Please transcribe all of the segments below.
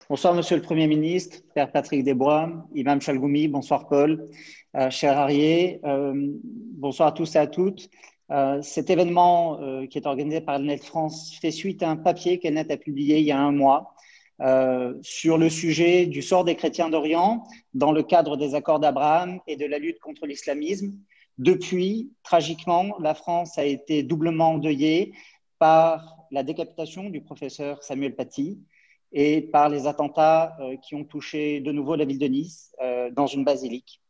Bonsoir, Monsieur le Premier ministre, Père Patrick Desbois, Imam Chalgoumi, bonsoir Paul, cher Arié, bonsoir à tous et à toutes. Cet événement qui est organisé par Net France fait suite à un papier qu'Elnet a publié il y a un mois sur le sujet du sort des chrétiens d'Orient dans le cadre des accords d'Abraham et de la lutte contre l'islamisme. Depuis, tragiquement, la France a été doublement endeuillée par la décapitation du professeur Samuel Paty et par les attentats qui ont touché de nouveau la ville de Nice dans une basilique.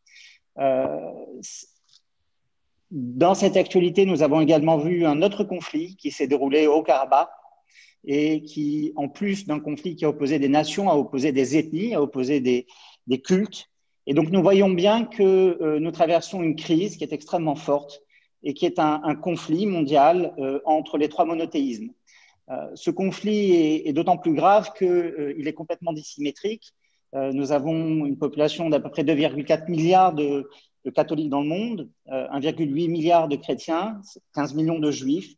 Dans cette actualité, nous avons également vu un autre conflit qui s'est déroulé au Haut-Karabakh et qui, en plus d'un conflit qui a opposé des nations, a opposé des ethnies, a opposé des cultes. Et donc, nous voyons bien que nous traversons une crise qui est extrêmement forte et qui est un conflit mondial entre les trois monothéismes. Ce conflit est d'autant plus grave qu'il est complètement dissymétrique. Nous avons une population d'à peu près 2,4 milliards de catholiques dans le monde, 1,8 milliard de chrétiens, 15 millions de juifs.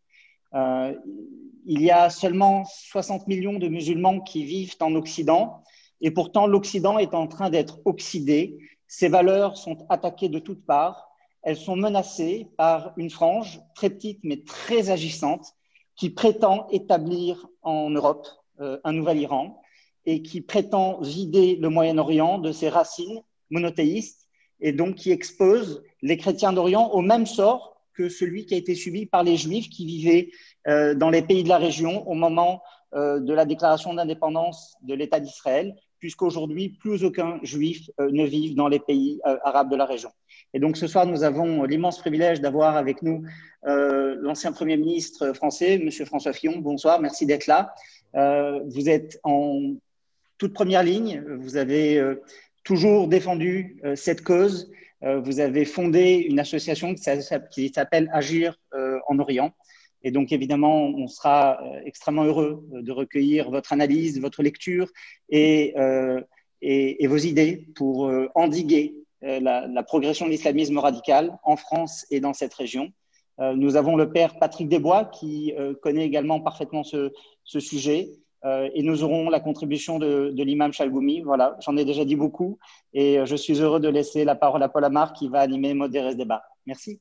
Il y a seulement 60 millions de musulmans qui vivent en Occident et pourtant l'Occident est en train d'être oxydé. Ses valeurs sont attaquées de toutes parts. Elles sont menacées par une frange très petite mais très agissante qui prétend établir en Europe un nouvel Iran et qui prétend vider le Moyen-Orient de ses racines monothéistes et donc qui expose les chrétiens d'Orient au même sort que celui qui a été subi par les Juifs qui vivaient dans les pays de la région au moment de la déclaration d'indépendance de l'État d'Israël, puisqu'aujourd'hui, plus aucun Juif ne vit dans les pays arabes de la région. Et donc ce soir, nous avons l'immense privilège d'avoir avec nous l'ancien Premier ministre français, M. François Fillon. Bonsoir, merci d'être là. Vous êtes en toute première ligne, vous avez toujours défendu cette cause. Vous avez fondé une association qui s'appelle Agir en Orient. Et donc, évidemment, on sera extrêmement heureux de recueillir votre analyse, votre lecture et vos idées pour endiguer la progression de l'islamisme radical en France et dans cette région. Nous avons le père Patrick Desbois qui connaît également parfaitement ce sujet. Et nous aurons la contribution de l'imam Chalgoumi. Voilà, j'en ai déjà dit beaucoup et je suis heureux de laisser la parole à Paul Amar qui va animer et modérer ce débat. Merci.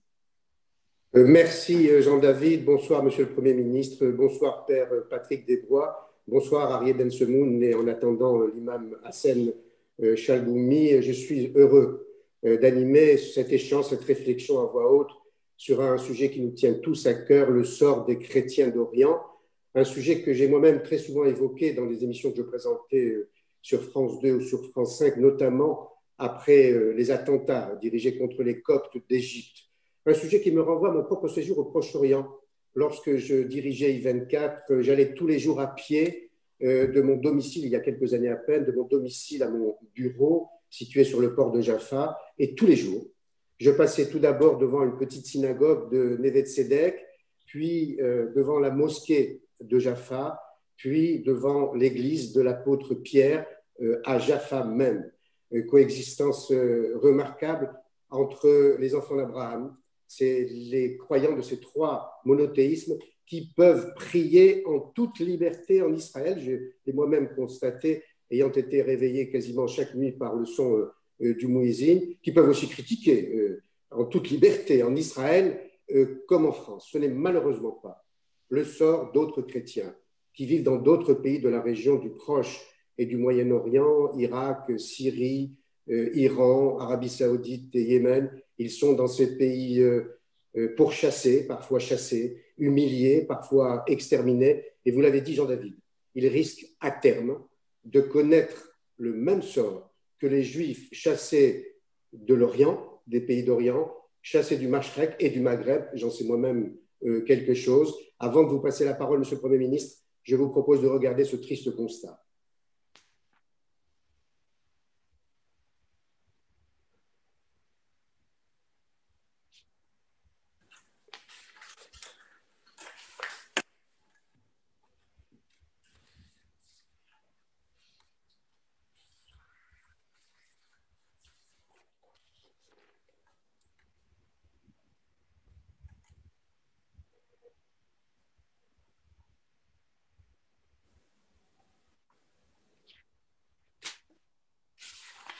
Merci Jean-David. Bonsoir Monsieur le Premier ministre. Bonsoir Père Patrick Desbois. Bonsoir Arié Bensemoun et en attendant l'imam Hassan Chalgoumi. Je suis heureux d'animer cet échange, cette réflexion à voix haute sur un sujet qui nous tient tous à cœur, le sort des chrétiens d'Orient. Un sujet que j'ai moi-même très souvent évoqué dans les émissions que je présentais sur France 2 ou sur France 5, notamment après les attentats dirigés contre les Coptes d'Égypte. Un sujet qui me renvoie à mon propre séjour au Proche-Orient. Lorsque je dirigeais I24, j'allais tous les jours à pied de mon domicile, il y a quelques années à peine, de mon domicile à mon bureau, situé sur le port de Jaffa. Et tous les jours, je passais tout d'abord devant une petite synagogue de Neve Tzedek, puis devant la mosquée de Jaffa, puis devant l'église de l'apôtre Pierre à Jaffa même. Coexistence remarquable entre les enfants d'Abraham, c'est les croyants de ces trois monothéismes qui peuvent prier en toute liberté en Israël. Je l'ai moi-même constaté, ayant été réveillé quasiment chaque nuit par le son du muezzin, qui peuvent aussi critiquer en toute liberté en Israël comme en France. Ce n'est malheureusement pas le sort d'autres chrétiens qui vivent dans d'autres pays de la région du Proche et du Moyen-Orient, Irak, Syrie, Iran, Arabie Saoudite et Yémen. Ils sont dans ces pays pourchassés, parfois chassés, humiliés, parfois exterminés. Et vous l'avez dit, Jean-David, ils risquent à terme de connaître le même sort que les Juifs chassés de l'Orient, des pays d'Orient, chassés du Mashrek et du Maghreb. J'en sais moi-même quelque chose. Avant de vous passer la parole, Monsieur le Premier ministre, je vous propose de regarder ce triste constat.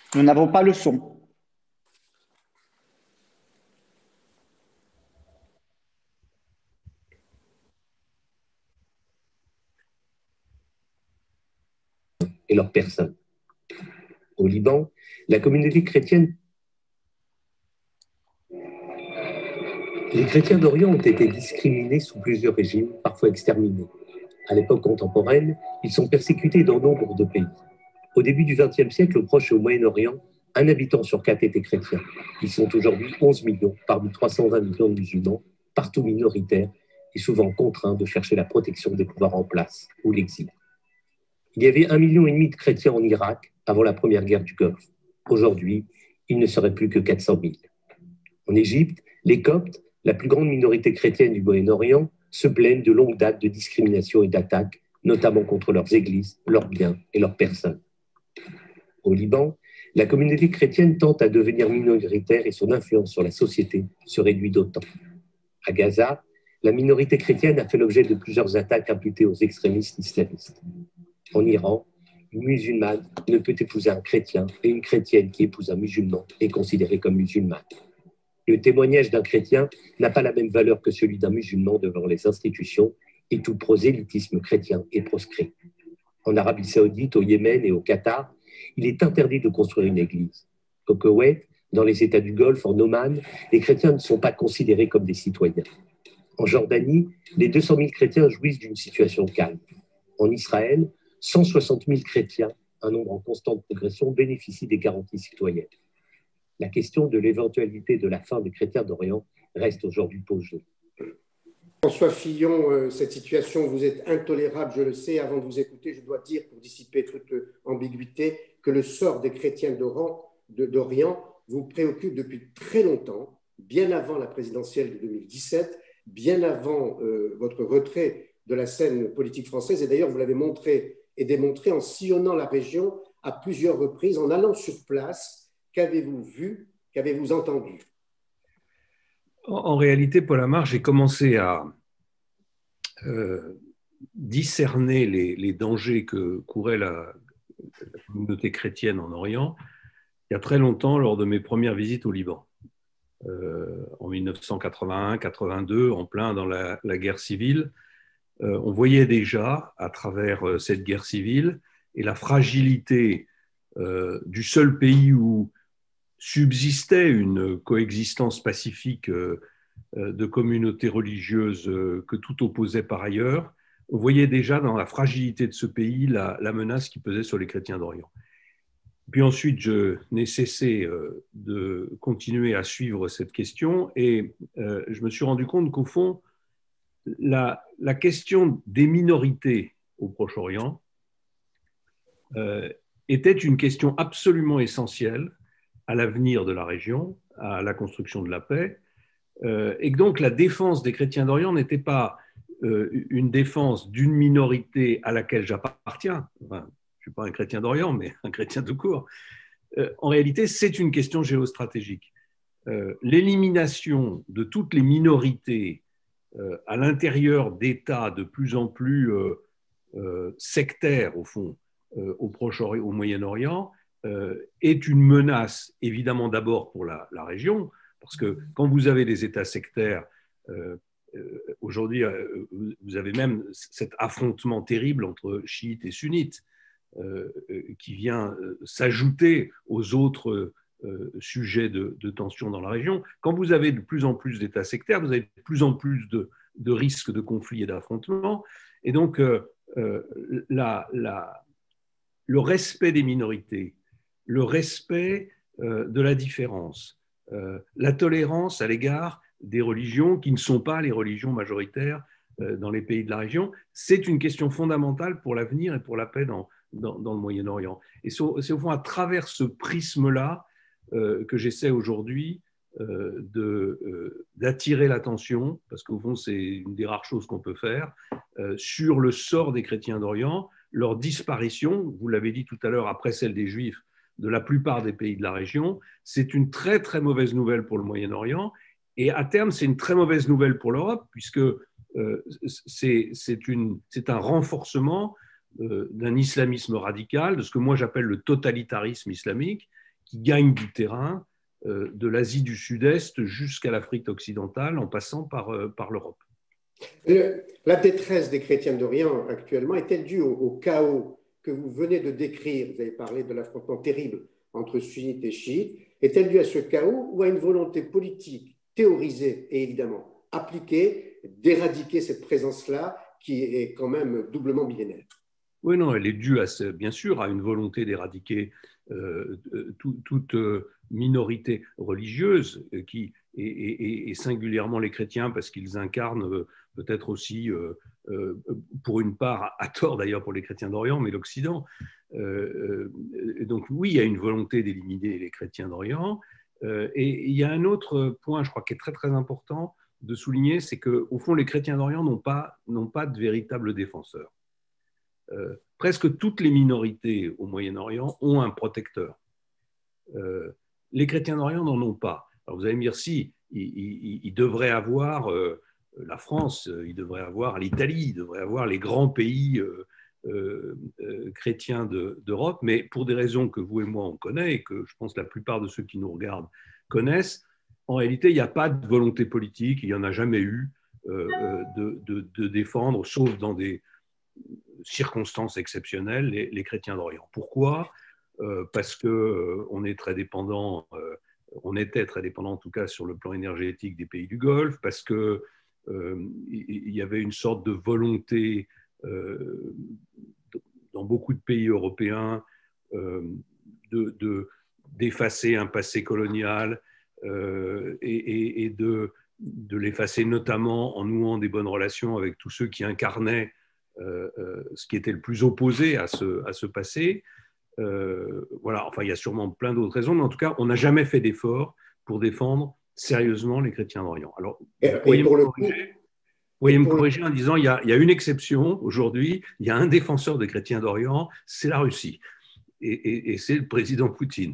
Nous n'avons pas le son. Et leur personne. Au Liban, la communauté chrétienne. Les chrétiens d'Orient ont été discriminés sous plusieurs régimes, parfois exterminés. À l'époque contemporaine, ils sont persécutés dans nombre de pays. Au début du XXe siècle, au Proche et au Moyen-Orient, un habitant sur 4 était chrétien. Ils sont aujourd'hui 11 millions parmi 320 millions de musulmans, partout minoritaires et souvent contraints de chercher la protection des pouvoirs en place ou l'exil. Il y avait 1,5 million de chrétiens en Irak avant la première guerre du Golfe. Aujourd'hui, il ne serait plus que 400 000. En Égypte, les Coptes, la plus grande minorité chrétienne du Moyen-Orient, se plaignent de longue date de discrimination et d'attaques, notamment contre leurs églises, leurs biens et leurs personnes. Au Liban, la communauté chrétienne tente à devenir minoritaire et son influence sur la société se réduit d'autant. À Gaza, la minorité chrétienne a fait l'objet de plusieurs attaques imputées aux extrémistes islamistes. En Iran, une musulmane ne peut épouser un chrétien et une chrétienne qui épouse un musulman est considérée comme musulmane. Le témoignage d'un chrétien n'a pas la même valeur que celui d'un musulman devant les institutions et tout prosélytisme chrétien est proscrit. En Arabie Saoudite, au Yémen et au Qatar, il est interdit de construire une église. Au Koweït, dans les États du Golfe, en Oman, les chrétiens ne sont pas considérés comme des citoyens. En Jordanie, les 200 000 chrétiens jouissent d'une situation calme. En Israël, 160 000 chrétiens, un nombre en constante progression, bénéficient des garanties citoyennes. La question de l'éventualité de la fin des chrétiens d'Orient reste aujourd'hui posée. François Fillon, cette situation vous est intolérable, je le sais. Avant de vous écouter, je dois dire, pour dissiper toute ambiguïté, que le sort des chrétiens d'Orient vous préoccupe depuis très longtemps, bien avant la présidentielle de 2017, bien avant votre retrait de la scène politique française. Et d'ailleurs, vous l'avez montré et démontré en sillonnant la région à plusieurs reprises, en allant sur place. Qu'avez-vous vu, qu'avez-vous entendu? En réalité, Paul Amar, j'ai commencé à discerner les dangers que courait la communauté chrétienne en Orient il y a très longtemps, lors de mes premières visites au Liban. En 1981-82, en plein dans la guerre civile, on voyait déjà, à travers cette guerre civile et la fragilité du seul pays où subsistait une coexistence pacifique de communautés religieuses que tout opposait par ailleurs, on voyait déjà dans la fragilité de ce pays la menace qui pesait sur les chrétiens d'Orient. Puis ensuite, je n'ai cessé de continuer à suivre cette question et je me suis rendu compte qu'au fond, la question des minorités au Proche-Orient était une question absolument essentielle à l'avenir de la région, à la construction de la paix, et que donc la défense des chrétiens d'Orient n'était pas une défense d'une minorité à laquelle j'appartiens. Enfin, je ne suis pas un chrétien d'Orient, mais un chrétien tout court. En réalité, c'est une question géostratégique. L'élimination de toutes les minorités à l'intérieur d'États de plus en plus sectaires, au fond, au Proche-Orient, au Moyen-Orient, est une menace, évidemment, d'abord pour la région, parce que quand vous avez des États sectaires, aujourd'hui, vous avez même cet affrontement terrible entre chiites et sunnites qui vient s'ajouter aux autres sujets de tension dans la région. Quand vous avez de plus en plus d'États sectaires, vous avez de plus en plus de risques de conflits et d'affrontements. Et donc, le respect des minorités, le respect de la différence, la tolérance à l'égard des religions qui ne sont pas les religions majoritaires dans les pays de la région, c'est une question fondamentale pour l'avenir et pour la paix dans le Moyen-Orient. Et c'est au fond à travers ce prisme-là que j'essaie aujourd'hui d'attirer l'attention, parce qu'au fond c'est une des rares choses qu'on peut faire, sur le sort des chrétiens d'Orient, leur disparition, vous l'avez dit tout à l'heure, après celle des Juifs, de la plupart des pays de la région, c'est une très très mauvaise nouvelle pour le Moyen-Orient, et à terme c'est une très mauvaise nouvelle pour l'Europe, puisque c'est un renforcement d'un islamisme radical, de ce que moi j'appelle le totalitarisme islamique, qui gagnent du terrain de l'Asie du Sud-Est jusqu'à l'Afrique occidentale, en passant par l'Europe. La détresse des chrétiens d'Orient actuellement est-elle due au chaos que vous venez de décrire? Vous avez parlé de l'affrontement terrible entre sunnites et chiites. Est-elle due à ce chaos ou à une volonté politique théorisée et évidemment appliquée d'éradiquer cette présence-là qui est quand même doublement millénaire? Oui, non, elle est due bien sûr à une volonté d'éradiquer toute minorité religieuse et singulièrement les chrétiens, parce qu'ils incarnent peut-être aussi, pour une part, à tort d'ailleurs pour les chrétiens d'Orient, mais l'Occident. Donc oui, il y a une volonté d'éliminer les chrétiens d'Orient. Et il y a un autre point, je crois, qui est très très important de souligner, c'est qu'au fond, les chrétiens d'Orient n'ont pas de véritables défenseurs. Presque toutes les minorités au Moyen-Orient ont un protecteur. Les chrétiens d'Orient n'en ont pas. Alors vous allez me dire, si, ils devraient avoir la France, ils devraient avoir l'Italie, ils devraient avoir les grands pays chrétiens d'Europe, mais pour des raisons que vous et moi on connaît et que je pense la plupart de ceux qui nous regardent connaissent, en réalité, il n'y a pas de volonté politique, il n'y en a jamais eu de défendre, sauf dans des circonstances exceptionnelles, les chrétiens d'Orient. Pourquoi ? Parce qu'on est très dépendant, on était très dépendant en tout cas sur le plan énergétique des pays du Golfe, parce qu'il y avait une sorte de volonté dans beaucoup de pays européens d'effacer un passé colonial et de l'effacer notamment en nouant des bonnes relations avec tous ceux qui incarnaient ce qui était le plus opposé à ce passé. Voilà, enfin, il y a sûrement plein d'autres raisons, mais en tout cas, on n'a jamais fait d'effort pour défendre sérieusement les chrétiens d'Orient. Alors, vous pourriez me corriger en disant il y a une exception aujourd'hui, il y a un défenseur des chrétiens d'Orient, c'est la Russie, et c'est le président Poutine.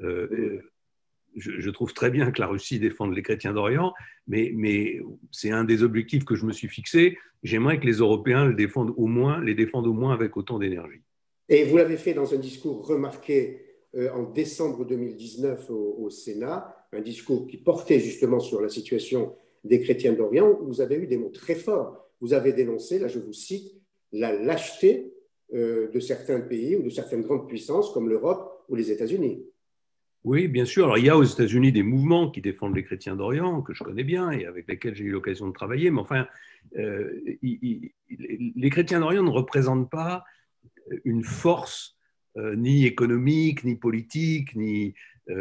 Je trouve très bien que la Russie défende les chrétiens d'Orient, mais c'est un des objectifs que je me suis fixé. J'aimerais que les Européens les défendent au moins avec autant d'énergie. Et vous l'avez fait dans un discours remarqué en décembre 2019 au Sénat, un discours qui portait justement sur la situation des chrétiens d'Orient, où vous avez eu des mots très forts. Vous avez dénoncé, là je vous cite, la lâcheté de certains pays ou de certaines grandes puissances comme l'Europe ou les États-Unis. Oui, bien sûr. Alors, il y a aux États-Unis des mouvements qui défendent les chrétiens d'Orient, que je connais bien et avec lesquels j'ai eu l'occasion de travailler, mais enfin, les chrétiens d'Orient ne représentent pas une force ni économique, ni politique, ni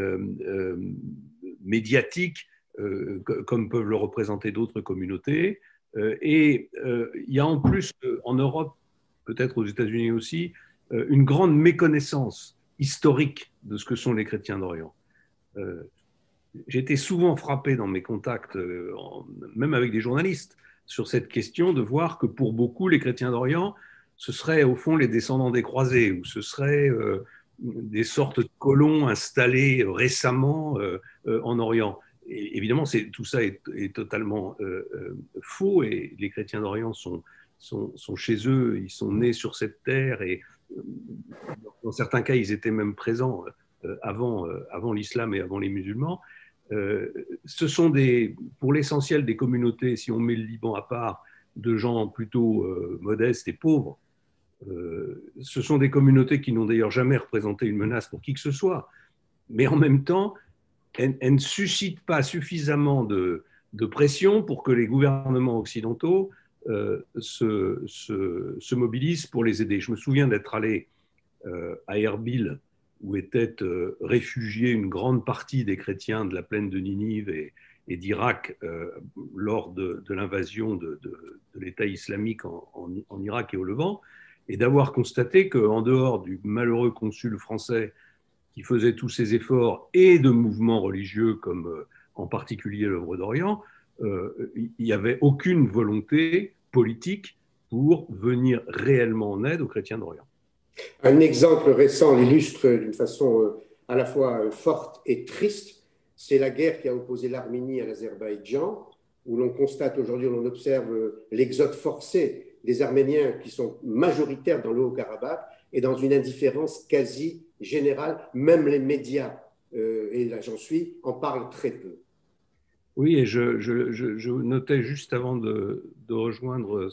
médiatique, comme peuvent le représenter d'autres communautés. Et il y a en plus, en Europe, peut-être aux États-Unis aussi, une grande méconnaissance historique de ce que sont les chrétiens d'Orient. J'ai été souvent frappé dans mes contacts, même avec des journalistes, sur cette question de voir que pour beaucoup, les chrétiens d'Orient, ce seraient au fond les descendants des croisés, ou ce seraient des sortes de colons installés récemment en Orient. Et évidemment, tout ça est totalement faux, et les chrétiens d'Orient sont chez eux, ils sont nés sur cette terre, et dans certains cas, ils étaient même présents avant l'islam et avant les musulmans. Ce sont pour l'essentiel des communautés, si on met le Liban à part, de gens plutôt modestes et pauvres. Ce sont des communautés qui n'ont d'ailleurs jamais représenté une menace pour qui que ce soit. Mais en même temps, elles ne suscitent pas suffisamment de pression pour que les gouvernements occidentaux se mobilisent pour les aider. Je me souviens d'être allé à Erbil, où étaient réfugiés une grande partie des chrétiens de la plaine de Ninive et d'Irak lors de l'invasion de l'État islamique en Irak et au Levant, et d'avoir constaté qu'en dehors du malheureux consul français qui faisait tous ces efforts et de mouvements religieux comme en particulier l'œuvre d'Orient, il n'y avait aucune volonté politique pour venir réellement en aide aux chrétiens d'Orient. Un exemple récent l'illustre d'une façon à la fois forte et triste. C'est la guerre qui a opposé l'Arménie à l'Azerbaïdjan, où l'on constate aujourd'hui, où l'on observe l'exode forcé des Arméniens qui sont majoritaires dans le Haut-Karabakh et dans une indifférence quasi générale. Même les médias et là j'en suis, en parlent très peu. Oui, et je notais juste avant de rejoindre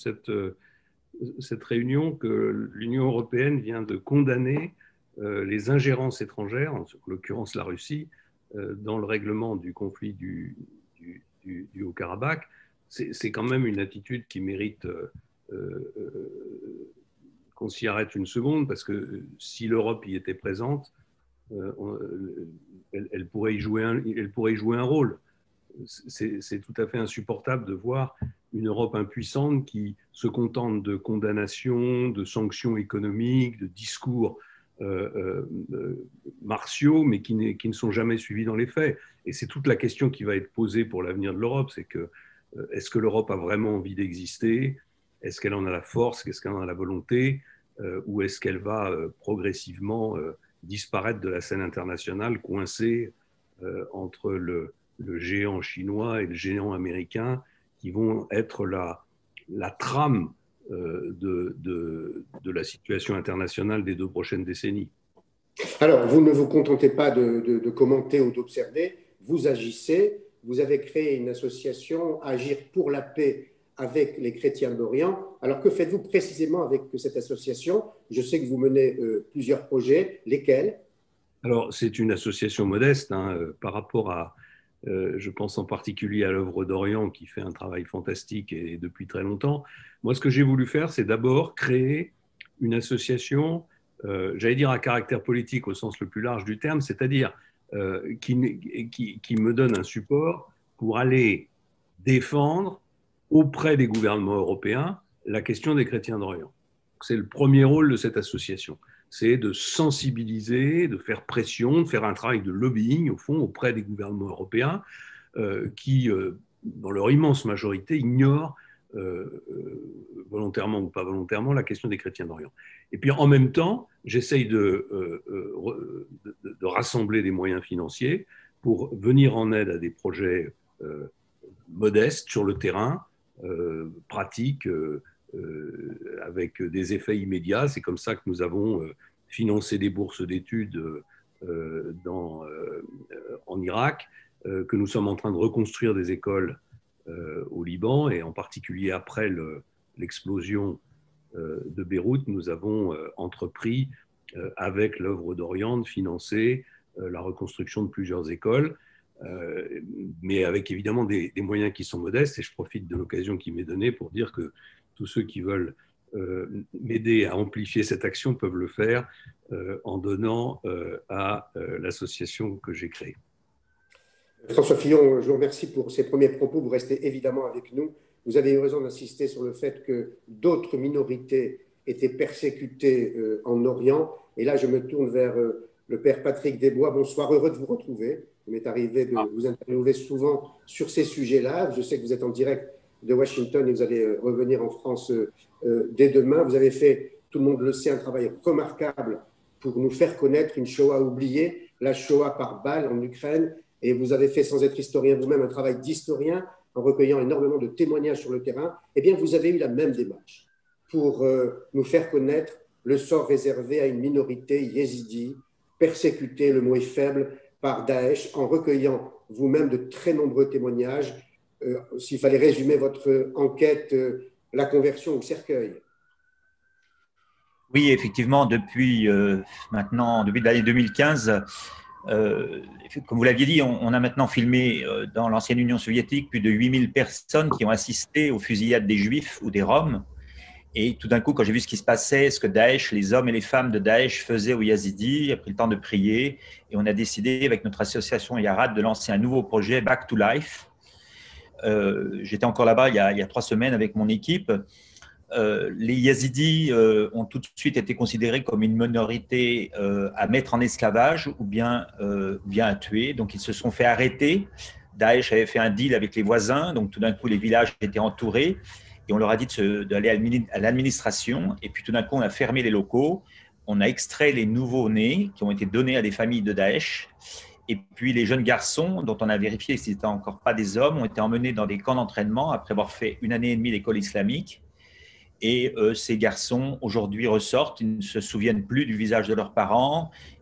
cette réunion que l'Union européenne vient de condamner les ingérences étrangères, en l'occurrence la Russie, dans le règlement du conflit du Haut-Karabakh. C'est quand même une attitude qui mérite qu'on s'y arrête une seconde, parce que si l'Europe y était présente, elle pourrait y jouer un rôle. C'est tout à fait insupportable de voir une Europe impuissante qui se contente de condamnations, de sanctions économiques, de discours martiaux, mais qui ne sont jamais suivis dans les faits. Et c'est toute la question qui va être posée pour l'avenir de l'Europe, c'est que est-ce que l'Europe a vraiment envie d'exister? Est-ce qu'elle en a la force? Est-ce qu'elle en a la volonté? Ou est-ce qu'elle va progressivement disparaître de la scène internationale, coincée entre le géant chinois et le géant américain, qui vont être la trame de la situation internationale des 2 prochaines décennies. Alors, vous ne vous contentez pas de commenter ou d'observer, vous agissez, vous avez créé une association Agir pour la paix avec les chrétiens d'Orient. Alors, que faites-vous précisément avec cette association? Je sais que vous menez plusieurs projets, lesquels? Alors, c'est une association modeste par rapport à, je pense en particulier à l'œuvre d'Orient qui fait un travail fantastique et depuis très longtemps. Moi, ce que j'ai voulu faire, c'est d'abord créer une association, j'allais dire à caractère politique au sens le plus large du terme, c'est-à-dire qui me donne un support pour aller défendre auprès des gouvernements européens la question des chrétiens d'Orient. C'est le premier rôle de cette association. C'est de sensibiliser, de faire pression, de faire un travail de lobbying, au fond, auprès des gouvernements européens qui, dans leur immense majorité, ignorent, volontairement ou pas volontairement, la question des chrétiens d'Orient. Et puis, en même temps, j'essaye de rassembler des moyens financiers pour venir en aide à des projets modestes sur le terrain, pratiques, avec des effets immédiats. C'est comme ça que nous avons financé des bourses d'études en Irak, que nous sommes en train de reconstruire des écoles au Liban, et en particulier après l'explosion de Beyrouth, nous avons entrepris avec l'œuvre d'Orient de financer la reconstruction de plusieurs écoles, mais avec évidemment des moyens qui sont modestes. Et je profite de l'occasion qui m'est donnée pour dire que tous ceux qui veulent m'aider à amplifier cette action peuvent le faire en donnant à l'association que j'ai créée. François Fillon, je vous remercie pour ces premiers propos. Vous restez évidemment avec nous. Vous avez eu raison d'insister sur le fait que d'autres minorités étaient persécutées en Orient. Et là, je me tourne vers le père Patrick Desbois. Bonsoir, heureux de vous retrouver. Il m'est arrivé de vous interviewer souvent sur ces sujets-là. Je sais que vous êtes en direct de Washington et vous allez revenir en France dès demain. Vous avez fait, tout le monde le sait, un travail remarquable pour nous faire connaître une Shoah oubliée, la Shoah par balle en Ukraine. Et vous avez fait, sans être historien vous-même, un travail d'historien en recueillant énormément de témoignages sur le terrain. Eh bien, vous avez eu la même démarche pour nous faire connaître le sort réservé à une minorité yézidi, persécutée, le mot est faible, par Daesh, en recueillant vous-même de très nombreux témoignages. S'il fallait résumer votre enquête, la conversion au cercueil. Oui, effectivement, depuis l'année 2015, comme vous l'aviez dit, on a maintenant filmé dans l'ancienne Union soviétique plus de 8000 personnes qui ont assisté aux fusillades des Juifs ou des Roms. Et tout d'un coup, quand j'ai vu ce qui se passait, ce que Daesh, les hommes et les femmes de Daesh faisaient aux Yazidis, j'ai pris le temps de prier et on a décidé avec notre association Yarad de lancer un nouveau projet Back to Life. J'étais encore là-bas il y a 3 semaines avec mon équipe. Les Yazidis ont tout de suite été considérés comme une minorité à mettre en esclavage ou bien à tuer. Donc, ils se sont fait arrêter. Daesh avait fait un deal avec les voisins. Donc, tout d'un coup, les villages étaient entourés. Et on leur a dit d'aller à l'administration. Et puis, tout d'un coup, on a fermé les locaux. On a extrait les nouveaux-nés qui ont été donnés à des familles de Daesh. Et puis, les jeunes garçons, dont on a vérifié qu'ils n'étaient encore pas des hommes, ont été emmenés dans des camps d'entraînement après avoir fait 1 année et demie d'école islamique. Et ces garçons, aujourd'hui, ressortent. Ils ne se souviennent plus du visage de leurs parents.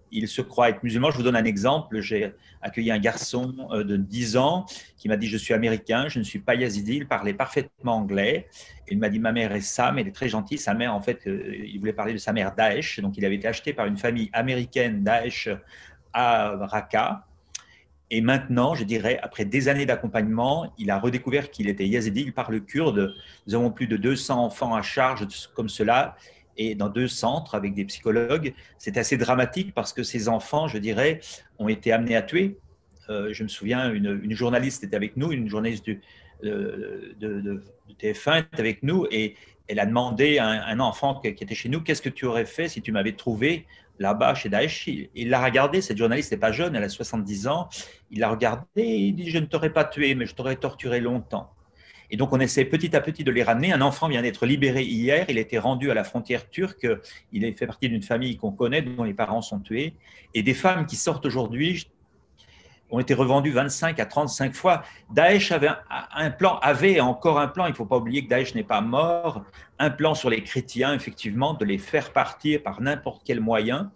il se croit être musulman. Je vous donne un exemple. J'ai accueilli un garçon de 10 ans qui m'a dit « Je suis américain, je ne suis pas yazidi ». Il parlait parfaitement anglais. Il m'a dit « Ma mère est Sam, elle est très gentille. Sa mère, en fait, il voulait parler de sa mère Daesh. Donc, il avait été acheté par une famille américaine Daesh à Raqqa. Et maintenant, je dirais, après des années d'accompagnement, il a redécouvert qu'il était yazidi, il parle kurde. Nous avons plus de 200 enfants à charge comme cela, et dans 2 centres avec des psychologues. C'est assez dramatique parce que ces enfants, je dirais, ont été amenés à tuer. Je me souviens, une journaliste était avec nous, une journaliste de TF1 était avec nous, et elle a demandé à un enfant qui était chez nous, « Qu'est-ce que tu aurais fait si tu m'avais trouvé là-bas chez Daesh ?» Il l'a regardé, cette journaliste n'est pas jeune, elle a 70 ans, il l'a regardé et il dit « Je ne t'aurais pas tué, mais je t'aurais torturé longtemps. » Et donc, on essaie petit à petit de les ramener. Un enfant vient d'être libéré hier, il a été rendu à la frontière turque, il fait partie d'une famille qu'on connaît, dont les parents sont tués. Et des femmes qui sortent aujourd'hui ont été revendues 25 à 35 fois. Daesh avait encore un plan, il ne faut pas oublier que Daesh n'est pas mort, un plan sur les chrétiens, effectivement, de les faire partir par n'importe quel moyen.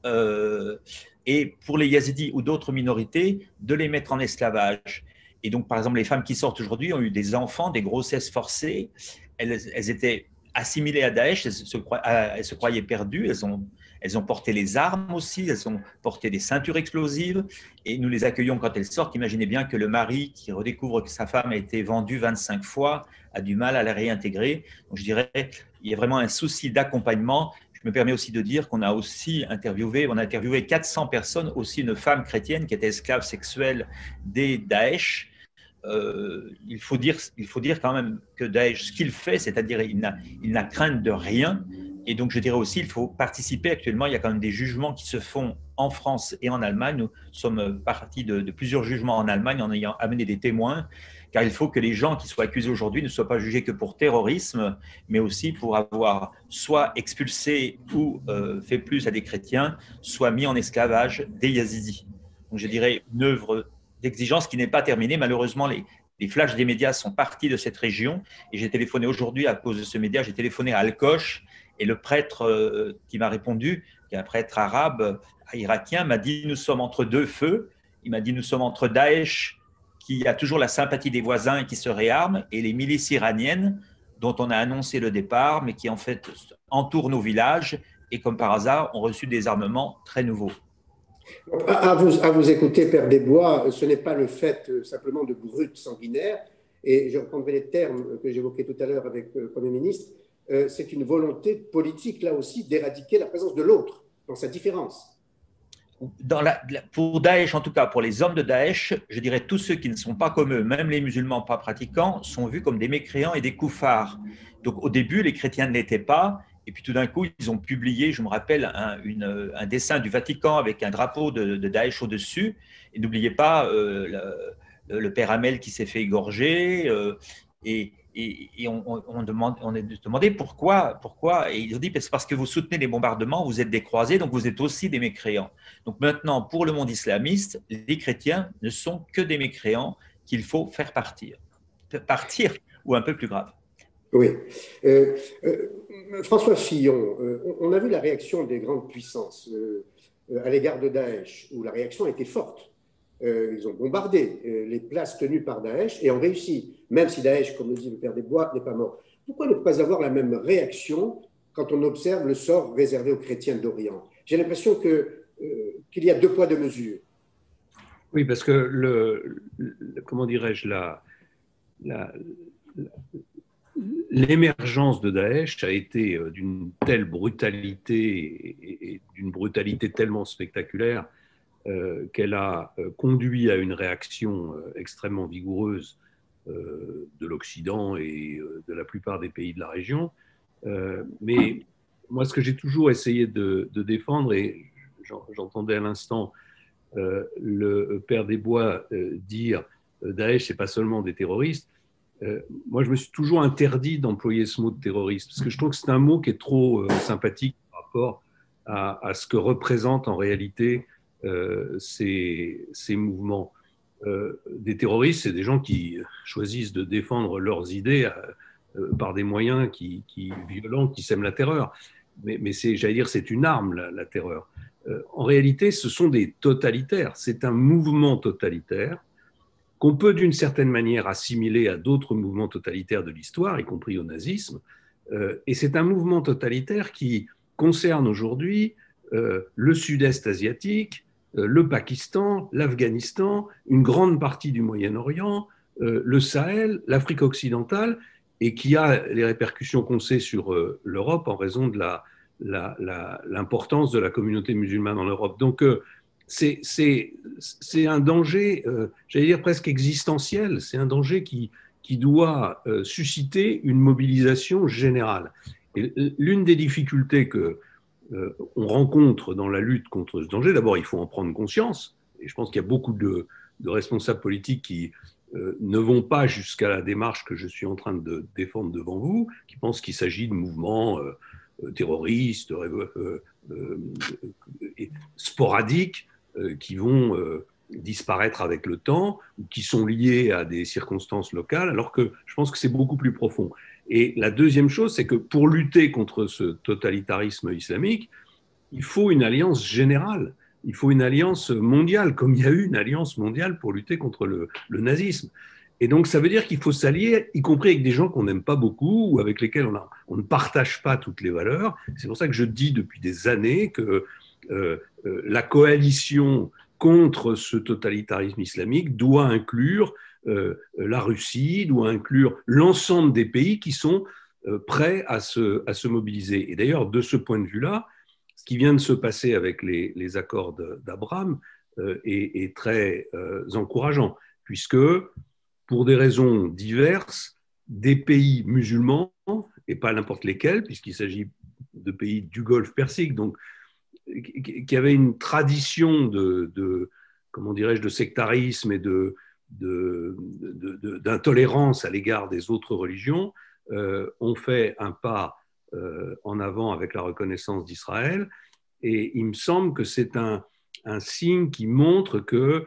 Et pour les yazidis ou d'autres minorités, de les mettre en esclavage. Et donc, par exemple, les femmes qui sortent aujourd'hui ont eu des enfants, des grossesses forcées. Elles étaient assimilées à Daesh, elles se croyaient perdues, elles ont porté les armes aussi, elles ont porté des ceintures explosives. Et nous les accueillons quand elles sortent. Imaginez bien que le mari qui redécouvre que sa femme a été vendue 25 fois a du mal à la réintégrer. Donc, je dirais, il y a vraiment un souci d'accompagnement. Je me permets aussi de dire qu'on a aussi interviewé 400 personnes, aussi une femme chrétienne qui était esclave sexuelle des Daesh. Il faut dire quand même que Daesh, ce qu'il fait, c'est-à-dire il n'a crainte de rien. Et donc, je dirais aussi, il faut participer. Actuellement, il y a quand même des jugements qui se font en France et en Allemagne. Nous sommes partis de plusieurs jugements en Allemagne en ayant amené des témoins, car il faut que les gens qui soient accusés aujourd'hui ne soient pas jugés que pour terrorisme, mais aussi pour avoir soit expulsé ou fait plus à des chrétiens, soit mis en esclavage des yazidis. Donc, je dirais une œuvre d'exigence qui n'est pas terminée. Malheureusement, les flashs des médias sont partis de cette région. Et j'ai téléphoné aujourd'hui à cause de ce média, j'ai téléphoné à Al-Koch, et le prêtre qui m'a répondu, qui est un prêtre arabe irakien, m'a dit « Nous sommes entre deux feux ». Il m'a dit « Nous sommes entre Daesh, qui a toujours la sympathie des voisins et qui se réarme, et les milices iraniennes, dont on a annoncé le départ, mais qui en fait entourent nos villages et, comme par hasard, ont reçu des armements très nouveaux. » À vous écouter, Père Desbois, ce n'est pas le fait simplement de brutes sanguinaires, et je reprendrai les termes que j'évoquais tout à l'heure avec le Premier ministre, c'est une volonté politique, là aussi, d'éradiquer la présence de l'autre dans sa différence. Pour Daesh, en tout cas, pour les hommes de Daesh, je dirais tous ceux qui ne sont pas comme eux, même les musulmans pas pratiquants, sont vus comme des mécréants et des koufars. Donc au début, les chrétiens ne l'étaient pas, et puis tout d'un coup, ils ont publié, je me rappelle, un dessin du Vatican avec un drapeau de Daesh au-dessus. Et n'oubliez pas le père Hamel qui s'est fait égorger, et on est demandé pourquoi, et ils ont dit c'est parce que vous soutenez les bombardements, vous êtes des croisés, donc vous êtes aussi des mécréants. Donc maintenant, pour le monde islamiste, les chrétiens ne sont que des mécréants qu'il faut faire partir ou un peu plus grave. Oui. François Fillon, on a vu la réaction des grandes puissances à l'égard de Daesh, où la réaction a été forte. Ils ont bombardé les places tenues par Daesh et ont réussi, même si Daesh, comme le dit le Père Desbois, n'est pas mort. Pourquoi ne pas avoir la même réaction quand on observe le sort réservé aux chrétiens d'Orient? J'ai l'impression qu'il y a 2 poids 2 mesures. Oui, parce que comment dirais-je, l'émergence de Daesh a été d'une telle brutalité et d'une brutalité tellement spectaculaire qu'elle a conduit à une réaction extrêmement vigoureuse de l'Occident et de la plupart des pays de la région. Mais moi, ce que j'ai toujours essayé de défendre, et j'entendais à l'instant le Père Desbois dire Daesh, ce n'est pas seulement des terroristes. Moi, je me suis toujours interdit d'employer ce mot de terroriste, parce que je trouve que c'est un mot qui est trop sympathique par rapport à ce que représentent en réalité ces mouvements. Des terroristes, c'est des gens qui choisissent de défendre leurs idées par des moyens violents, qui sèment la terreur. Mais j'allais dire, c'est une arme, la terreur. en réalité, ce sont des totalitaires. C'est un mouvement totalitaire qu'on peut d'une certaine manière assimiler à d'autres mouvements totalitaires de l'histoire, y compris au nazisme. Et c'est un mouvement totalitaire qui concerne aujourd'hui le sud-est asiatique, le Pakistan, l'Afghanistan, une grande partie du Moyen-Orient, le Sahel, l'Afrique occidentale, et qui a les répercussions qu'on sait sur l'Europe en raison de l'importance de la communauté musulmane en Europe. Donc, c'est un danger, j'allais dire presque existentiel, c'est un danger qui doit susciter une mobilisation générale. Et l'une des difficultés que on rencontre dans la lutte contre ce danger, d'abord, il faut en prendre conscience, et je pense qu'il y a beaucoup de responsables politiques qui ne vont pas jusqu'à la démarche que je suis en train de défendre devant vous, qui pensent qu'il s'agit de mouvements terroristes, sporadiques, qui vont disparaître avec le temps, ou qui sont liés à des circonstances locales, alors que je pense que c'est beaucoup plus profond. Et la deuxième chose, c'est que pour lutter contre ce totalitarisme islamique, il faut une alliance générale, il faut une alliance mondiale, comme il y a eu une alliance mondiale pour lutter contre le nazisme. Et donc, ça veut dire qu'il faut s'allier, y compris avec des gens qu'on n'aime pas beaucoup ou avec lesquels on ne partage pas toutes les valeurs. C'est pour ça que je dis depuis des années que la coalition contre ce totalitarisme islamique doit inclure la Russie, doit inclure l'ensemble des pays qui sont prêts à se mobiliser. Et d'ailleurs, de ce point de vue-là, ce qui vient de se passer avec les accords d'Abraham est très encourageant, puisque pour des raisons diverses, des pays musulmans, et pas n'importe lesquels, puisqu'il s'agit de pays du Golfe Persique, donc qui avaient une tradition comment dirais-je, de sectarisme et d'intolérance à l'égard des autres religions, ont fait un pas en avant avec la reconnaissance d'Israël. Et il me semble que c'est un signe qui montre que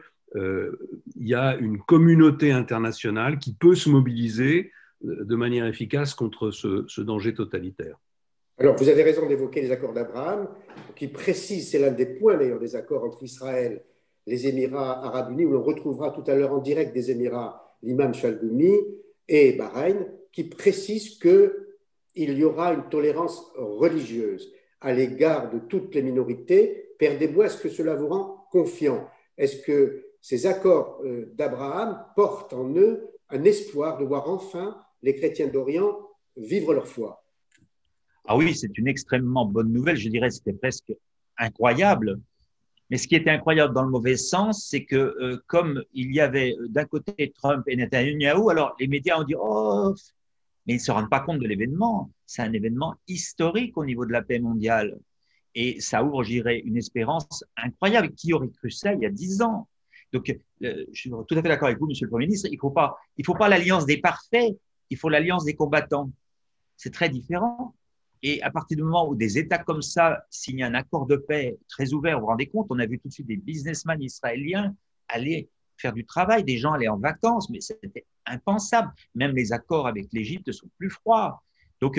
il y a une communauté internationale qui peut se mobiliser de manière efficace contre ce danger totalitaire. Alors, vous avez raison d'évoquer les accords d'Abraham, qui précisent, c'est l'un des points d'ailleurs des accords entre Israël, les Émirats arabes unis, où l'on retrouvera tout à l'heure en direct des Émirats l'imam Chalgoumi et Bahreïn, qui précisent qu'il y aura une tolérance religieuse à l'égard de toutes les minorités. Père Desbois, est-ce que cela vous rend confiant? Est-ce que ces accords d'Abraham portent en eux un espoir de voir enfin les chrétiens d'Orient vivre leur foi? Ah oui, c'est une extrêmement bonne nouvelle. Je dirais que c'était presque incroyable. Mais ce qui était incroyable dans le mauvais sens, c'est que comme il y avait d'un côté Trump et Netanyahou, alors les médias ont dit « Oh !» Mais ils ne se rendent pas compte de l'événement. C'est un événement historique au niveau de la paix mondiale. Et ça ouvre, je dirais, une espérance incroyable. Qui aurait cru ça il y a 10 ans? Donc, je suis tout à fait d'accord avec vous, Monsieur le Premier ministre. Il faut pas l'alliance des parfaits, il faut l'alliance des combattants. C'est très différent. Et à partir du moment où des États comme ça signent un accord de paix très ouvert, vous vous rendez compte, on a vu tout de suite des businessmen israéliens aller faire du travail, des gens aller en vacances, mais c'était impensable. Même les accords avec l'Égypte sont plus froids. Donc,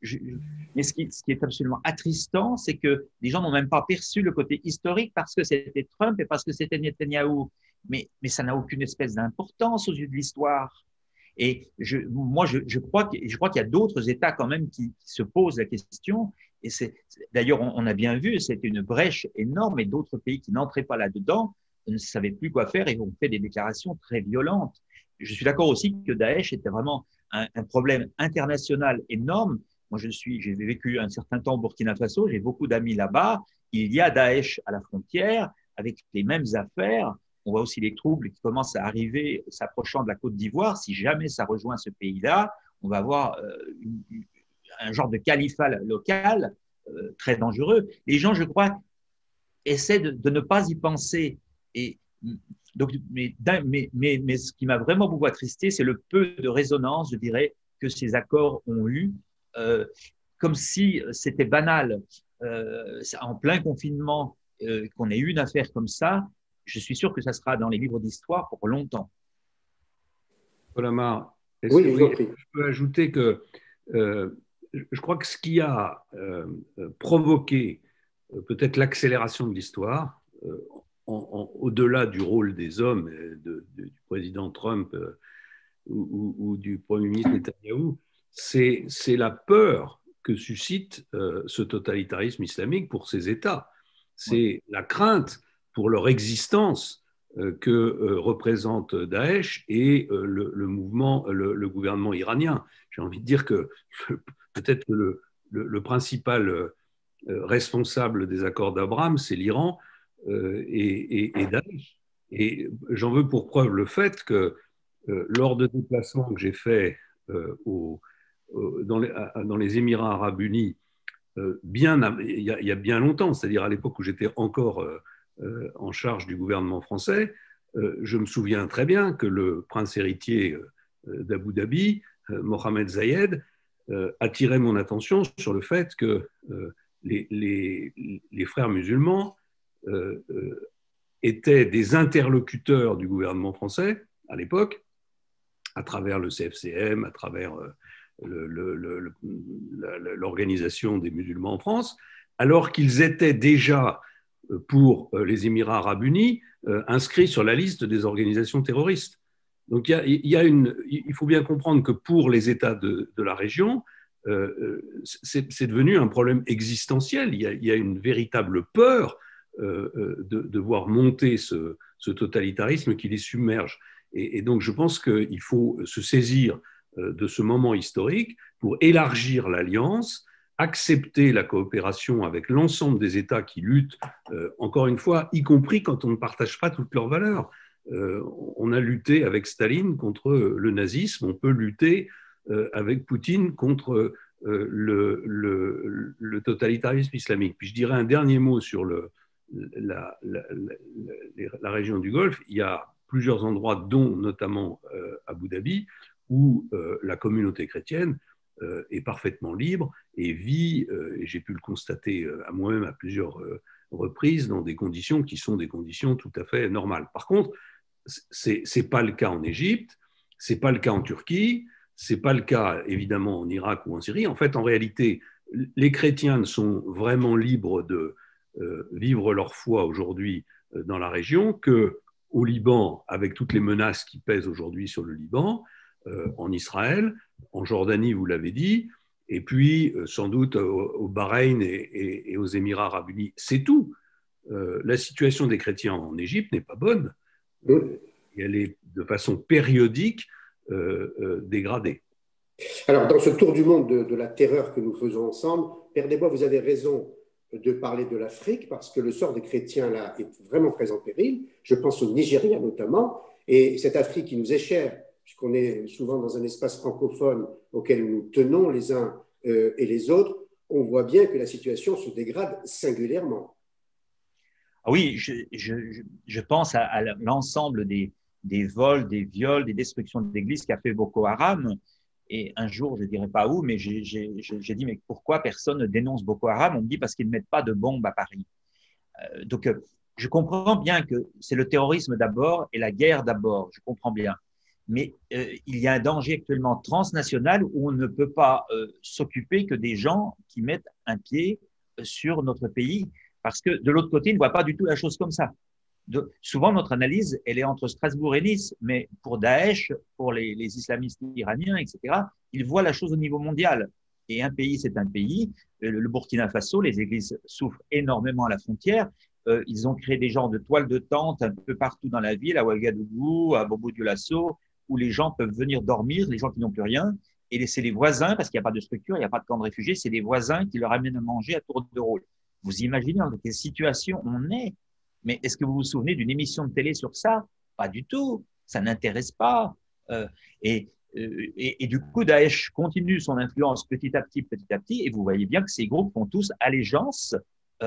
mais ce qui est absolument attristant, c'est que les gens n'ont même pas perçu le côté historique parce que c'était Trump et parce que c'était Netanyahou. Mais ça n'a aucune espèce d'importance aux yeux de l'histoire. Et moi, je crois qu'il y a d'autres États quand même qui se posent la question. Et d'ailleurs, on a bien vu, c'était une brèche énorme et d'autres pays qui n'entraient pas là-dedans ne savaient plus quoi faire et ont fait des déclarations très violentes. Je suis d'accord aussi que Daesh était vraiment un problème international énorme. Moi, j'ai vécu un certain temps au Burkina Faso, j'ai beaucoup d'amis là-bas. Il y a Daesh à la frontière avec les mêmes affaires. On voit aussi les troubles qui commencent à arriver s'approchant de la Côte d'Ivoire. Si jamais ça rejoint ce pays-là, on va avoir un genre de califat local très dangereux. Les gens, je crois, essaient de ne pas y penser. Et donc, mais ce qui m'a vraiment beaucoup attristé, c'est le peu de résonance, je dirais, que ces accords ont eu, comme si c'était banal. En plein confinement, qu'on ait eu une affaire comme ça, je suis sûr que ça sera dans les livres d'histoire pour longtemps. Paul Amar, oui, je peux ajouter que je crois que ce qui a provoqué peut-être l'accélération de l'histoire, au-delà du rôle des hommes, du président Trump ou du Premier ministre Netanyahou, c'est la peur que suscite ce totalitarisme islamique pour ces États. C'est la crainte pour leur existence que représente Daesh et le mouvement, le gouvernement iranien. J'ai envie de dire que peut-être que le principal responsable des accords d'Abraham, c'est l'Iran et Daesh. Et j'en veux pour preuve le fait que lors de déplacements que j'ai faits dans les Émirats arabes unis, il y a bien longtemps, c'est-à-dire à l'époque où j'étais encore en charge du gouvernement français, je me souviens très bien que le prince héritier d'Abu Dhabi, Mohamed Zayed, attirait mon attention sur le fait que les frères musulmans étaient des interlocuteurs du gouvernement français à l'époque, à travers le CFCM, à travers l'organisation des musulmans en France, alors qu'ils étaient déjà, pour les Émirats arabes unis, inscrits sur la liste des organisations terroristes. Donc il faut bien comprendre que pour les États de la région, c'est devenu un problème existentiel. Il y a une véritable peur de voir monter ce totalitarisme qui les submerge. Et donc je pense qu'il faut se saisir de ce moment historique pour élargir l'alliance, accepter la coopération avec l'ensemble des États qui luttent, encore une fois, y compris quand on ne partage pas toutes leurs valeurs. On a lutté avec Staline contre le nazisme, on peut lutter avec Poutine contre le totalitarisme islamique. Puis je dirais un dernier mot sur la région du Golfe. Il y a plusieurs endroits, dont notamment Abu Dhabi, où la communauté chrétienne est parfaitement libre et vit, et j'ai pu le constater à moi-même à plusieurs reprises, dans des conditions qui sont des conditions tout à fait normales. Par contre, ce n'est pas le cas en Égypte, ce n'est pas le cas en Turquie, ce n'est pas le cas évidemment en Irak ou en Syrie. En fait, en réalité, les chrétiens ne sont vraiment libres de vivre leur foi aujourd'hui dans la région qu'au Liban, avec toutes les menaces qui pèsent aujourd'hui sur le Liban, en Israël, en Jordanie, vous l'avez dit, et puis sans doute au Bahreïn et aux Émirats arabes unis. C'est tout. La situation des chrétiens en Égypte n'est pas bonne. Et elle est de façon périodique dégradée. Alors, dans ce tour du monde de la terreur que nous faisons ensemble, Père Desbois, vous avez raison de parler de l'Afrique, parce que le sort des chrétiens là est vraiment très en péril. Je pense au Nigeria notamment, et cette Afrique qui nous est chère, puisqu'on est souvent dans un espace francophone auquel nous tenons les uns et les autres, on voit bien que la situation se dégrade singulièrement. Oui, je pense à l'ensemble des vols, des viols, des destructions d'églises qu'a fait Boko Haram. Et un jour, je ne dirai pas où, mais j'ai dit, mais pourquoi personne ne dénonce Boko Haram? On me dit parce qu'ils ne mettent pas de bombes à Paris. Donc, je comprends bien que c'est le terrorisme d'abord et la guerre d'abord, je comprends bien. Mais il y a un danger actuellement transnational où on ne peut pas s'occuper que des gens qui mettent un pied sur notre pays, parce que de l'autre côté, ils ne voient pas du tout la chose comme ça. Souvent, notre analyse, elle est entre Strasbourg et Nice, mais pour Daesh, pour les islamistes iraniens, etc., ils voient la chose au niveau mondial. Et un pays, c'est un pays. Le Burkina Faso, les églises souffrent énormément à la frontière. Ils ont créé des genres de toiles de tente un peu partout dans la ville, à Ouagadougou, à Bobo-Dioulasso, où les gens peuvent venir dormir, les gens qui n'ont plus rien, et laisser les voisins, parce qu'il n'y a pas de structure, il n'y a pas de camp de réfugiés, c'est les voisins qui leur amènent à manger à tour de rôle. Vous imaginez dans quelle situation on est? Mais est-ce que vous vous souvenez d'une émission de télé sur ça? Pas du tout, ça n'intéresse pas. Et du coup, Daesh continue son influence petit à petit, et vous voyez bien que ces groupes font tous allégeance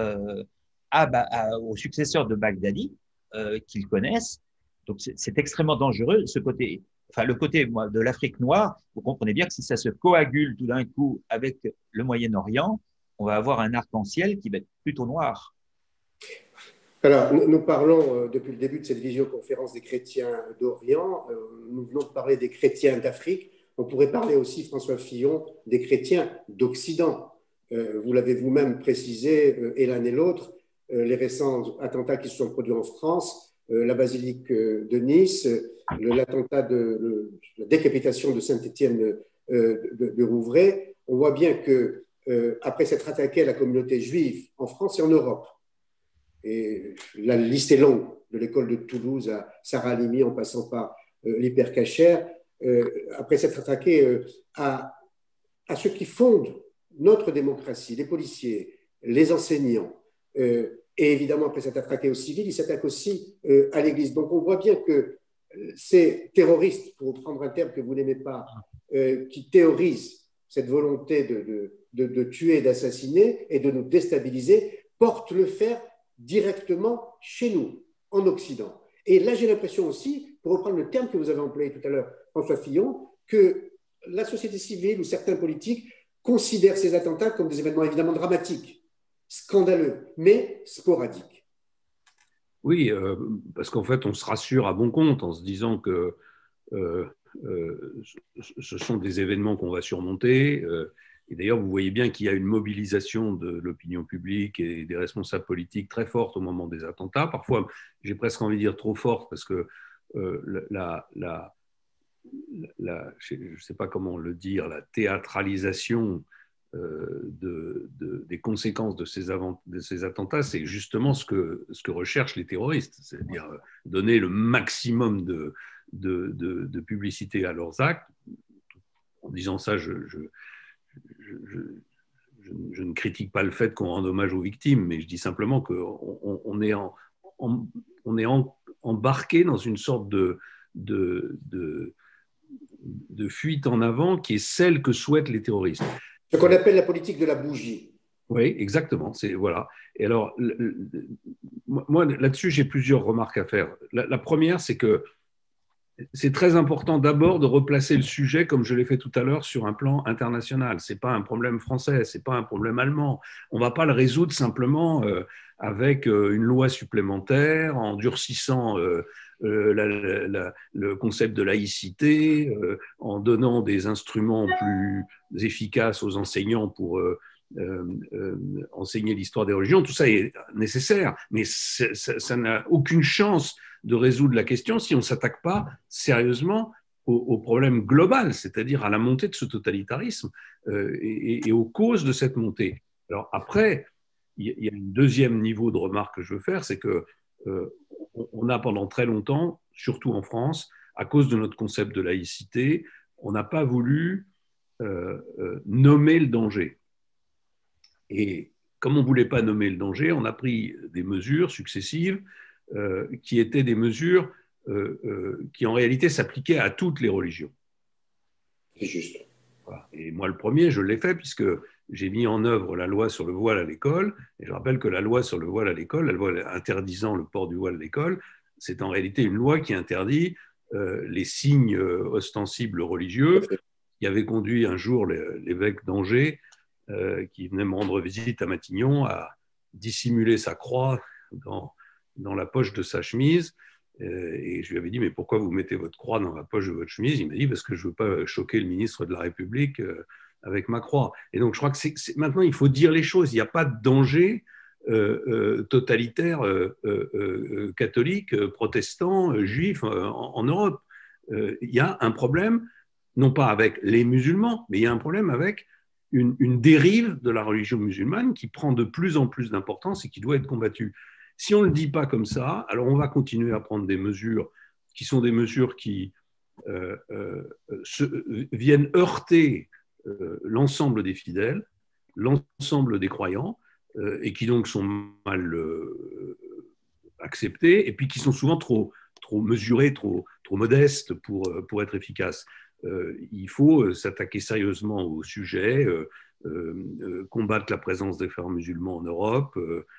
aux successeurs de Baghdadi qu'ils connaissent. Donc, c'est extrêmement dangereux, ce côté. Enfin, le côté de l'Afrique noire, vous comprenez bien que si ça se coagule tout d'un coup avec le Moyen-Orient, on va avoir un arc-en-ciel qui va être plutôt noir. Alors, nous parlons depuis le début de cette visioconférence des chrétiens d'Orient. Nous venons de parler des chrétiens d'Afrique. On pourrait parler aussi, François Fillon, des chrétiens d'Occident. vous l'avez vous-même précisé, et l'un et l'autre, les récents attentats qui se sont produits en France, la basilique de Nice, l'attentat la décapitation de Saint-Étienne de Rouvray. On voit bien que après s'être attaqué à la communauté juive en France et en Europe, et la liste est longue, de l'école de Toulouse à Sarah Halimi en passant par l'hypercachère, après s'être attaqué à ce qui fonde notre démocratie, les policiers, les enseignants, et évidemment après s'être attaqué aux civils, il s'attaque aussi à l'Église. Donc on voit bien que ces terroristes, pour reprendre un terme que vous n'aimez pas, qui théorisent cette volonté de tuer, d'assassiner et de nous déstabiliser, portent le fer directement chez nous, en Occident. Et là, j'ai l'impression aussi, pour reprendre le terme que vous avez employé tout à l'heure, François Fillon, que la société civile ou certains politiques considèrent ces attentats comme des événements évidemment dramatiques, scandaleux, mais sporadiques. Oui, parce qu'en fait, on se rassure à bon compte en se disant que ce sont des événements qu'on va surmonter. Et d'ailleurs, vous voyez bien qu'il y a une mobilisation de l'opinion publique et des responsables politiques très forte au moment des attentats. Parfois, j'ai presque envie de dire trop forte parce que je ne sais pas comment le dire, la théâtralisation des conséquences de ces attentats, c'est justement ce que recherchent les terroristes, c'est-à-dire donner le maximum de publicité à leurs actes. En disant ça, je ne critique pas le fait qu'on rende hommage aux victimes, mais je dis simplement qu'on est, embarqué dans une sorte de fuite en avant qui est celle que souhaitent les terroristes. Ce qu'on appelle la politique de la bougie. Oui, exactement. Voilà. Et alors, moi, là-dessus, j'ai plusieurs remarques à faire. La première, c'est que c'est très important d'abord de replacer le sujet, comme je l'ai fait tout à l'heure, sur un plan international. Ce n'est pas un problème français, ce n'est pas un problème allemand. On ne va pas le résoudre simplement avec une loi supplémentaire, en durcissant le concept de laïcité, en donnant des instruments plus efficaces aux enseignants pour enseigner l'histoire des religions. Tout ça est nécessaire, mais ça n'a aucune chance de résoudre la question si on ne s'attaque pas sérieusement au problème global, c'est-à-dire à la montée de ce totalitarisme et aux causes de cette montée. Alors après, il y a un deuxième niveau de remarque que je veux faire, c'est que on a pendant très longtemps, surtout en France, à cause de notre concept de laïcité, on n'a pas voulu nommer le danger. Et comme on ne voulait pas nommer le danger, on a pris des mesures successives qui étaient des mesures qui en réalité s'appliquaient à toutes les religions. C'est juste. Voilà. Et moi, le premier, je l'ai fait puisque j'ai mis en œuvre la loi sur le voile à l'école. Et je rappelle que la loi sur le voile à l'école, la loi interdisant le port du voile à l'école, c'est en réalité une loi qui interdit les signes ostensibles religieux, qui avait conduit un jour l'évêque d'Angers, qui venait me rendre visite à Matignon, à dissimuler sa croix dans la poche de sa chemise. Et je lui avais dit, mais pourquoi vous mettez votre croix dans la poche de votre chemise? Il m'a dit, parce que je ne veux pas choquer le ministre de la République avec ma croix. Et donc, je crois que maintenant, il faut dire les choses. Il n'y a pas de danger totalitaire catholique, protestant, juif en Europe. Il y a un problème, non pas avec les musulmans, mais il y a un problème avec une dérive de la religion musulmane qui prend de plus en plus d'importance et qui doit être combattue. Si on ne le dit pas comme ça, alors on va continuer à prendre des mesures qui sont des mesures qui viennent heurter l'ensemble des fidèles, l'ensemble des croyants, et qui donc sont mal acceptées, et puis qui sont souvent trop mesurées, trop modestes pour être efficaces. Il faut s'attaquer sérieusement au sujet, combattre la présence des frères musulmans en Europe,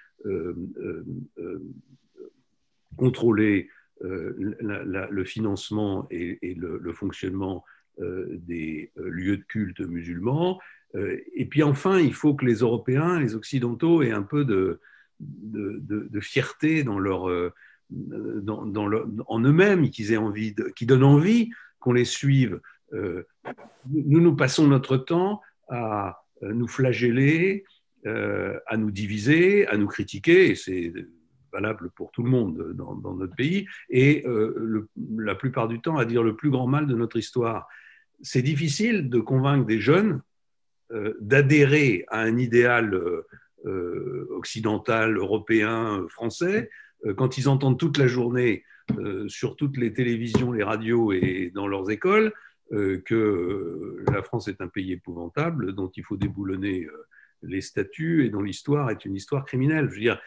contrôler le financement et le fonctionnement des lieux de culte musulmans. Et puis enfin, il faut que les Européens, les Occidentaux aient un peu de fierté en eux-mêmes, qu'ils donnent envie qu'on les suive. Nous passons notre temps à nous flageller, à nous diviser, à nous critiquer, et c'est valable pour tout le monde dans notre pays, et la plupart du temps à dire le plus grand mal de notre histoire. C'est difficile de convaincre des jeunes d'adhérer à un idéal occidental, européen, français, quand ils entendent toute la journée sur toutes les télévisions, les radios et dans leurs écoles que la France est un pays épouvantable dont il faut déboulonner les statuts et dont l'histoire est une histoire criminelle. Je veux dire,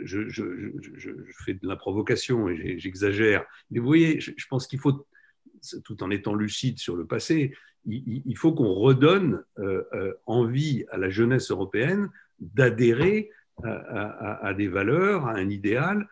je fais de la provocation et j'exagère, mais vous voyez, je pense qu'il faut, tout en étant lucide sur le passé, il faut qu'on redonne envie à la jeunesse européenne d'adhérer à des valeurs, à un idéal.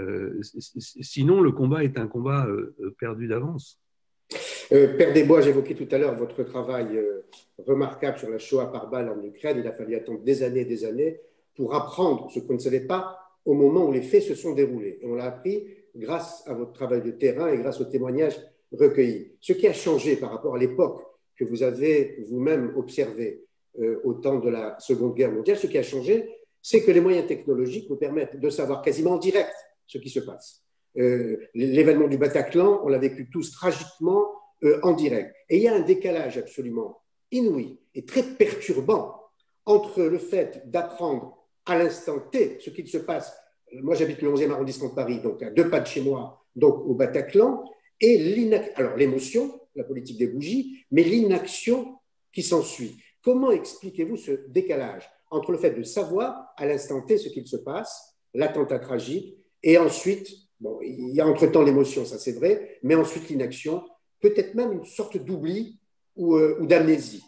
Sinon, le combat est un combat perdu d'avance. Père Desbois, j'évoquais tout à l'heure votre travail remarquable sur la Shoah par balle en Ukraine. Il a fallu attendre des années pour apprendre ce qu'on ne savait pas au moment où les faits se sont déroulés. Et on l'a appris grâce à votre travail de terrain et grâce aux témoignages recueillis. Ce qui a changé par rapport à l'époque que vous avez vous-même observé au temps de la Seconde Guerre mondiale, ce qui a changé, c'est que les moyens technologiques nous permettent de savoir quasiment en direct ce qui se passe. L'événement du Bataclan, on l'a vécu tous tragiquement en direct. Et il y a un décalage absolument inouï et très perturbant entre le fait d'apprendre à l'instant T ce qu'il se passe. Moi, j'habite le 11e arrondissement de Paris, donc à 2 pas de chez moi, donc au Bataclan, et alors l'émotion, la politique des bougies, mais l'inaction qui s'ensuit. Comment expliquez-vous ce décalage entre le fait de savoir à l'instant T ce qu'il se passe, l'attentat tragique, et ensuite, bon, il y a entre-temps l'émotion, ça c'est vrai, mais ensuite l'inaction, peut-être même une sorte d'oubli ou d'amnésie?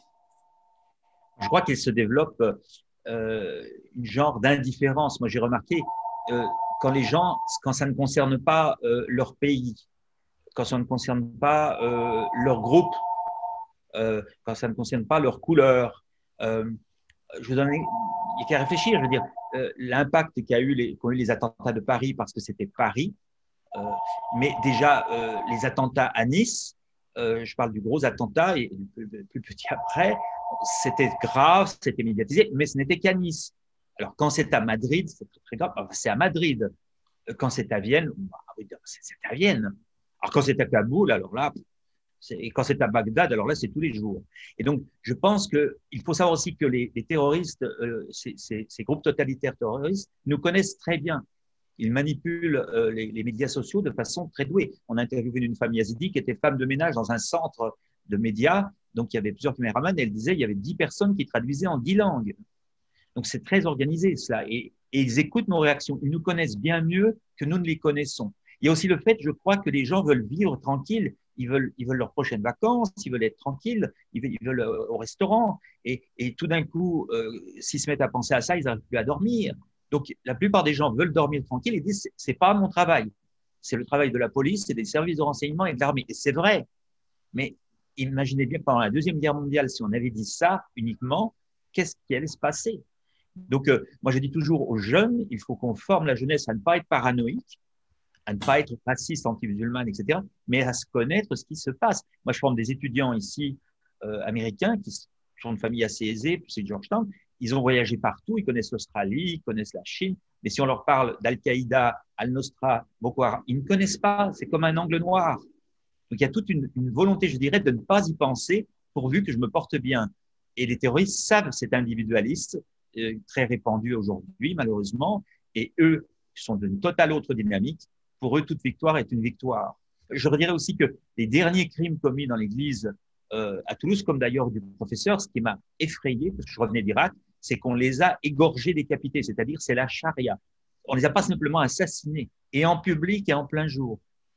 Je crois qu'il se développe une genre d'indifférence. Moi, j'ai remarqué quand les gens, quand ça ne concerne pas leur pays, quand ça ne concerne pas leur groupe, quand ça ne concerne pas leur couleur, je vous donne, il n'y a qu'à réfléchir. Je veux dire, l'impact qu'ont eu les attentats de Paris, parce que c'était Paris, mais déjà les attentats à Nice, je parle du gros attentat et le plus petit après, c'était grave, c'était médiatisé, mais ce n'était qu'à Nice. Alors quand c'est à Madrid, c'est très grave, c'est à Madrid. Quand c'est à Vienne, c'est à Vienne. Alors quand c'est à Kaboul, alors là, et quand c'est à Bagdad, alors là, c'est tous les jours. Et donc, je pense qu'il faut savoir aussi que les terroristes, ces groupes totalitaires terroristes, nous connaissent très bien. Ils manipulent les médias sociaux de façon très douée. On a interviewé une femme yazidi qui était femme de ménage dans un centre de médias. Donc, il y avait plusieurs caméramans et elle disait qu'il y avait 10 personnes qui traduisaient en 10 langues. Donc, c'est très organisé, cela. Et ils écoutent nos réactions. Ils nous connaissent bien mieux que nous ne les connaissons. Il y a aussi le fait, je crois, que les gens veulent vivre tranquilles. Ils veulent leurs prochaines vacances, ils veulent être tranquilles, ils veulent au restaurant. Et tout d'un coup, s'ils se mettent à penser à ça, ils n'arrivent plus à dormir. Donc, la plupart des gens veulent dormir tranquille et disent, c'est pas mon travail. C'est le travail de la police, c'est des services de renseignement et de l'armée. Et c'est vrai. Mais imaginez bien, pendant la Deuxième Guerre mondiale, si on avait dit ça uniquement, qu'est-ce qui allait se passer? Donc, moi, je dis toujours aux jeunes, il faut qu'on forme la jeunesse à ne pas être paranoïque, à ne pas être raciste, anti-musulmane, etc., mais à se connaître ce qui se passe. Moi, je forme des étudiants ici américains qui sont de famille assez aisée, puis c'est Georgetown. Ils ont voyagé partout, ils connaissent l'Australie, ils connaissent la Chine, mais si on leur parle d'Al-Qaïda, Al-Nosra, Boko Haram, ils ne connaissent pas, c'est comme un angle noir. Donc, il y a toute une volonté, je dirais, de ne pas y penser pourvu que je me porte bien. Et les terroristes savent cet individualiste très répandu aujourd'hui, malheureusement, et eux sont d'une totale autre dynamique. Pour eux, toute victoire est une victoire. Je redirais aussi que les derniers crimes commis dans l'église à Toulouse, comme d'ailleurs du professeur, ce qui m'a effrayé, parce que je revenais d'Irak, c'est qu'on les a égorgés, décapités, c'est-à-dire c'est la charia. On les a pas simplement assassinés, et en public et en plein jour.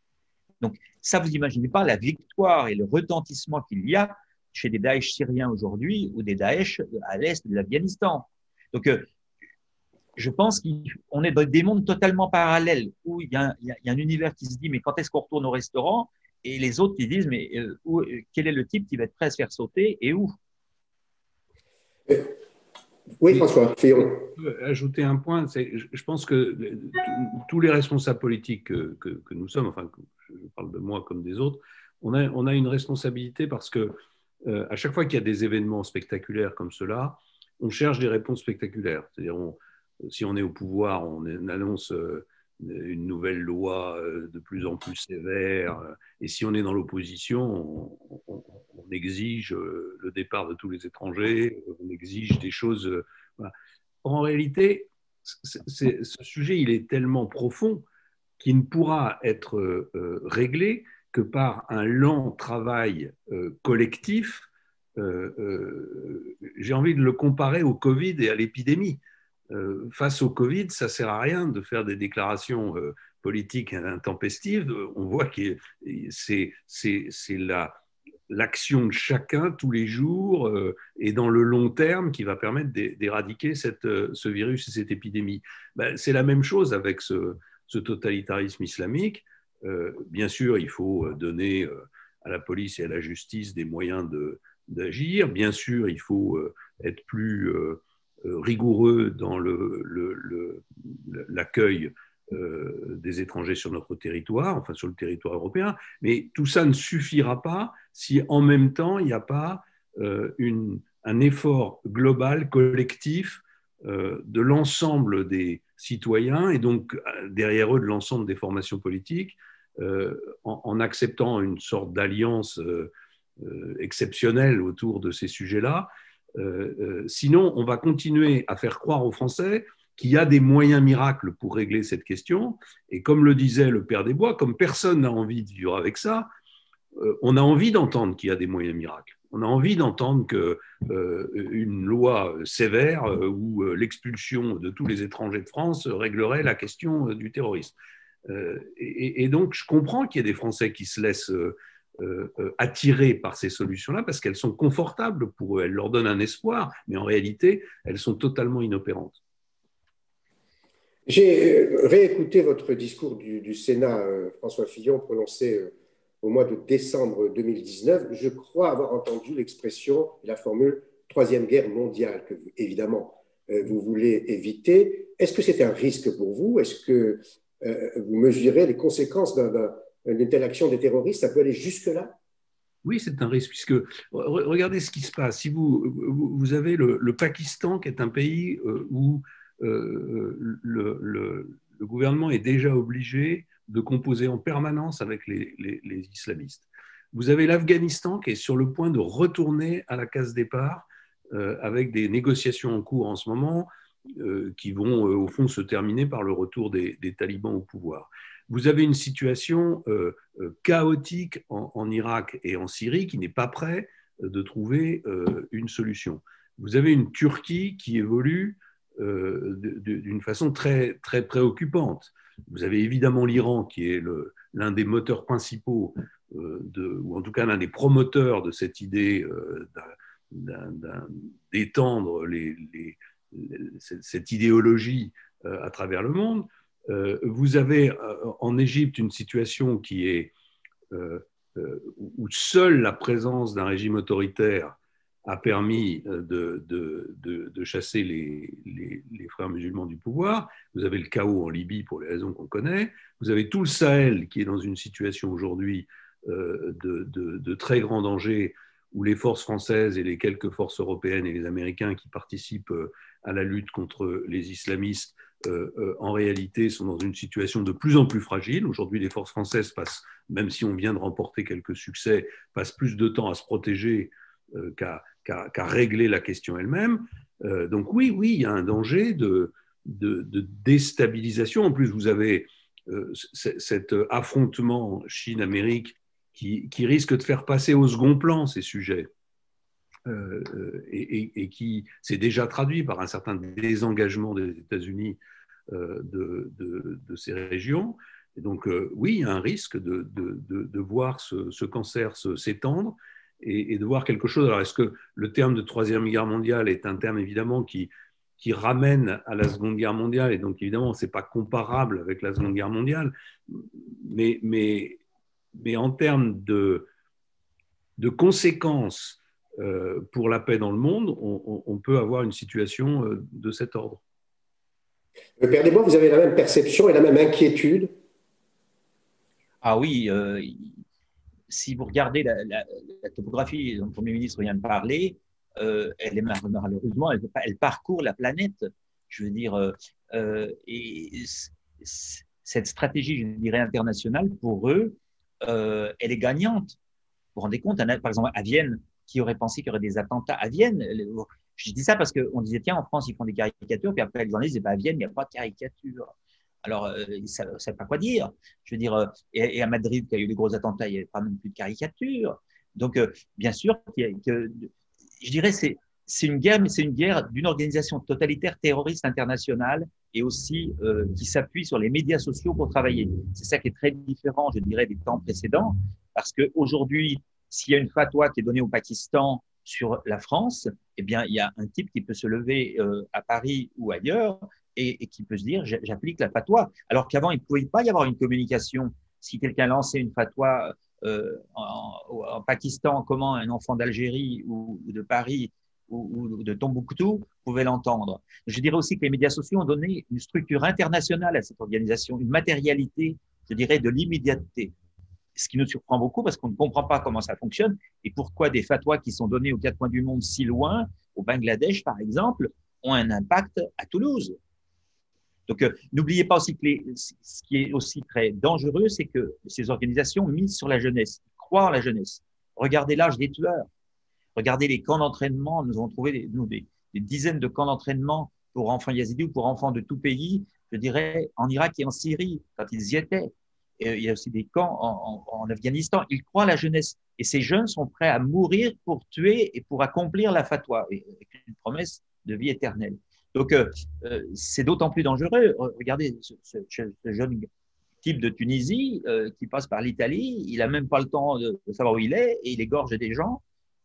Donc ça, vous imaginez pas la victoire et le retentissement qu'il y a chez des Daesh syriens aujourd'hui ou des Daesh à l'est de l'Afghanistan. Donc je pense qu'on est dans des mondes totalement parallèles où il y a un univers qui se dit mais quand est-ce qu'on retourne au restaurant, et les autres qui disent mais quel est le type qui va être prêt à se faire sauter et où? Oui, François Fillon. Ajouter un point, je pense que tous les responsables politiques que nous sommes, enfin je parle de moi comme des autres, on a une responsabilité parce que à chaque fois qu'il y a des événements spectaculaires comme cela, on cherche des réponses spectaculaires. C'est-à-dire, si on est au pouvoir, on annonce une nouvelle loi de plus en plus sévère. Et si on est dans l'opposition, on exige le départ de tous les étrangers, on exige des choses. Voilà. En réalité, ce sujet, il est tellement profond qu'il ne pourra être réglé que par un lent travail collectif. J'ai envie de le comparer au Covid et à l'épidémie. Face au Covid, ça ne sert à rien de faire des déclarations politiques intempestives. On voit que c'est l'action de chacun tous les jours et dans le long terme qui va permettre d'éradiquer ce virus et cette épidémie. Ben, c'est la même chose avec ce totalitarisme islamique. Bien sûr, il faut donner à la police et à la justice des moyens d'agir. Bien sûr, il faut être plus rigoureux dans l'accueil des étrangers sur notre territoire, enfin sur le territoire européen, mais tout ça ne suffira pas si en même temps il n'y a pas un effort global, collectif de l'ensemble des citoyens et donc derrière eux de l'ensemble des formations politiques en acceptant une sorte d'alliance exceptionnelle autour de ces sujets-là. Sinon, on va continuer à faire croire aux Français qu'il y a des moyens miracles pour régler cette question. Et comme le disait le père des Bois, comme personne n'a envie de vivre avec ça, on a envie d'entendre qu'il y a des moyens miracles. On a envie d'entendre qu'une loi sévère ou l'expulsion de tous les étrangers de France réglerait la question du terrorisme. Et donc, je comprends qu'il y ait des Français qui se laissent attirés par ces solutions-là parce qu'elles sont confortables pour eux, elles leur donnent un espoir, mais en réalité, elles sont totalement inopérantes. J'ai réécouté votre discours du Sénat, François Fillon, prononcé au mois de décembre 2019. Je crois avoir entendu l'expression, la formule « troisième guerre mondiale » que, évidemment, vous voulez éviter. Est-ce que c'est un risque pour vous? Est-ce que vous mesurez les conséquences d'une telle action des terroristes? Ça peut aller jusque-là? Oui, c'est un risque, puisque regardez ce qui se passe. Si vous avez le Pakistan, qui est un pays où le gouvernement est déjà obligé de composer en permanence avec les islamistes. Vous avez l'Afghanistan qui est sur le point de retourner à la case départ avec des négociations en cours en ce moment qui vont au fond se terminer par le retour des talibans au pouvoir. Vous avez une situation chaotique en Irak et en Syrie qui n'est pas prêt de trouver une solution. Vous avez une Turquie qui évolue d'une façon très, très préoccupante. Vous avez évidemment l'Iran qui est l'un des moteurs principaux, ou en tout cas l'un des promoteurs de cette idée d'étendre cette idéologie à travers le monde. Vous avez en Égypte une situation qui est où seule la présence d'un régime autoritaire a permis de chasser les frères musulmans du pouvoir. Vous avez le chaos en Libye pour les raisons qu'on connaît. Vous avez tout le Sahel qui est dans une situation aujourd'hui de très grand danger où les forces françaises et les quelques forces européennes et les Américains qui participent à la lutte contre les islamistes en réalité sont dans une situation de plus en plus fragile. Aujourd'hui, les forces françaises passent, même si on vient de remporter quelques succès, passent plus de temps à se protéger qu'à régler la question elle-même. Donc oui, il y a un danger de déstabilisation. En plus, vous avez cet affrontement Chine-Amérique qui risque de faire passer au second plan ces sujets et qui s'est déjà traduit par un certain désengagement des États-Unis de ces régions. Et donc oui, il y a un risque de voir ce cancer s'étendre et de voir quelque chose. Alors, est-ce que le terme de Troisième Guerre mondiale est un terme évidemment qui ramène à la Seconde Guerre mondiale, et donc évidemment, ce n'est pas comparable avec la Seconde Guerre mondiale, mais en termes de conséquences pour la paix dans le monde, on peut avoir une situation de cet ordre. Père Desbois, vous avez la même perception et la même inquiétude? Ah oui, si vous regardez la topographie dont le Premier ministre vient de parler, elle est malheureusement, elle parcourt la planète. Je veux dire, et cette stratégie, je dirais, internationale, pour eux, elle est gagnante. Vous vous rendez compte, par exemple, à Vienne, qui aurait pensé qu'il y aurait des attentats à Vienne? Je dis ça parce qu'on disait, tiens, en France, ils font des caricatures, puis après, les journalistes disaient, à Vienne, il n'y a pas de caricature. Alors, ils ne savent pas quoi dire. Je veux dire, et à Madrid, qui a eu des gros attentats, il n'y avait pas non plus de caricature. Donc, bien sûr, je dirais, c'est une guerre, mais c'est une guerre d'une organisation totalitaire terroriste internationale et aussi qui s'appuie sur les médias sociaux pour travailler. C'est ça qui est très différent, je dirais, des temps précédents, parce qu'aujourd'hui, s'il y a une fatwa qui est donnée au Pakistan sur la France, eh bien, il y a un type qui peut se lever à Paris ou ailleurs et qui peut se dire, j'applique la fatwa. Alors qu'avant, il ne pouvait pas y avoir une communication. Si quelqu'un lançait une fatwa en Pakistan, comment un enfant d'Algérie ou de Paris ou de Tombouctou pouvait l'entendre. Je dirais aussi que les médias sociaux ont donné une structure internationale à cette organisation, une matérialité, je dirais, de l'immédiateté. Ce qui nous surprend beaucoup parce qu'on ne comprend pas comment ça fonctionne et pourquoi des fatwas qui sont donnés aux quatre coins du monde si loin, au Bangladesh par exemple, ont un impact à Toulouse. Donc, n'oubliez pas aussi que ce qui est aussi très dangereux, c'est que ces organisations misent sur la jeunesse, croient en la jeunesse. Regardez l'âge des tueurs. Regardez les camps d'entraînement. Nous avons trouvé des dizaines de camps d'entraînement pour enfants yazidis ou pour enfants de tout pays, je dirais, en Irak et en Syrie, quand ils y étaient. Et il y a aussi des camps en Afghanistan. Ils croient à la jeunesse. Et ces jeunes sont prêts à mourir pour tuer et pour accomplir la fatwa, avec une promesse de vie éternelle. Donc, c'est d'autant plus dangereux. Regardez ce jeune type de Tunisie qui passe par l'Italie. Il n'a même pas le temps de savoir où il est et il égorge des gens.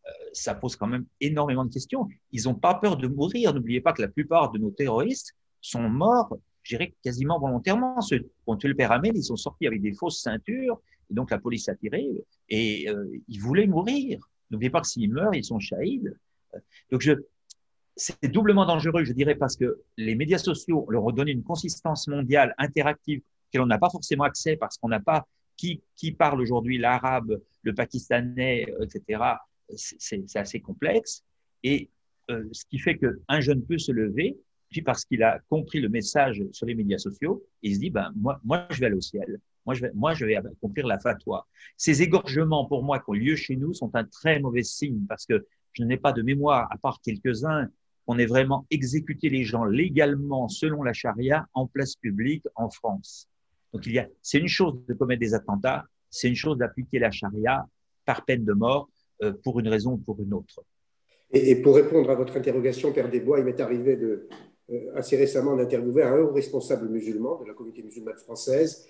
Ça pose quand même énormément de questions. Ils n'ont pas peur de mourir. N'oubliez pas que la plupart de nos terroristes sont morts, je dirais, quasiment volontairement. Ceux qui ont tué le père Ahmed, ils sont sortis avec des fausses ceintures. Et donc, la police a tiré et ils voulaient mourir. N'oubliez pas que s'ils meurent, ils sont shahids. Donc, c'est doublement dangereux, je dirais, parce que les médias sociaux leur ont donné une consistance mondiale interactive auquel on n'a pas forcément accès parce qu'on n'a pas qui parle aujourd'hui l'arabe, le pakistanais, etc. C'est assez complexe. Et ce qui fait qu'un jeune peut se lever, puis parce qu'il a compris le message sur les médias sociaux, il se dit, ben, moi, je vais aller au ciel. Moi, je vais accomplir la fatwa. Ces égorgements, pour moi, qui ont lieu chez nous, sont un très mauvais signe parce que je n'ai pas de mémoire, à part quelques-uns, on ait vraiment exécuté les gens légalement selon la charia en place publique en France. Donc, c'est une chose de commettre des attentats, c'est une chose d'appliquer la charia par peine de mort pour une raison ou pour une autre. Et pour répondre à votre interrogation, Père Desbois, il m'est arrivé assez récemment d'interviewer un haut responsable musulman de la communauté musulmane française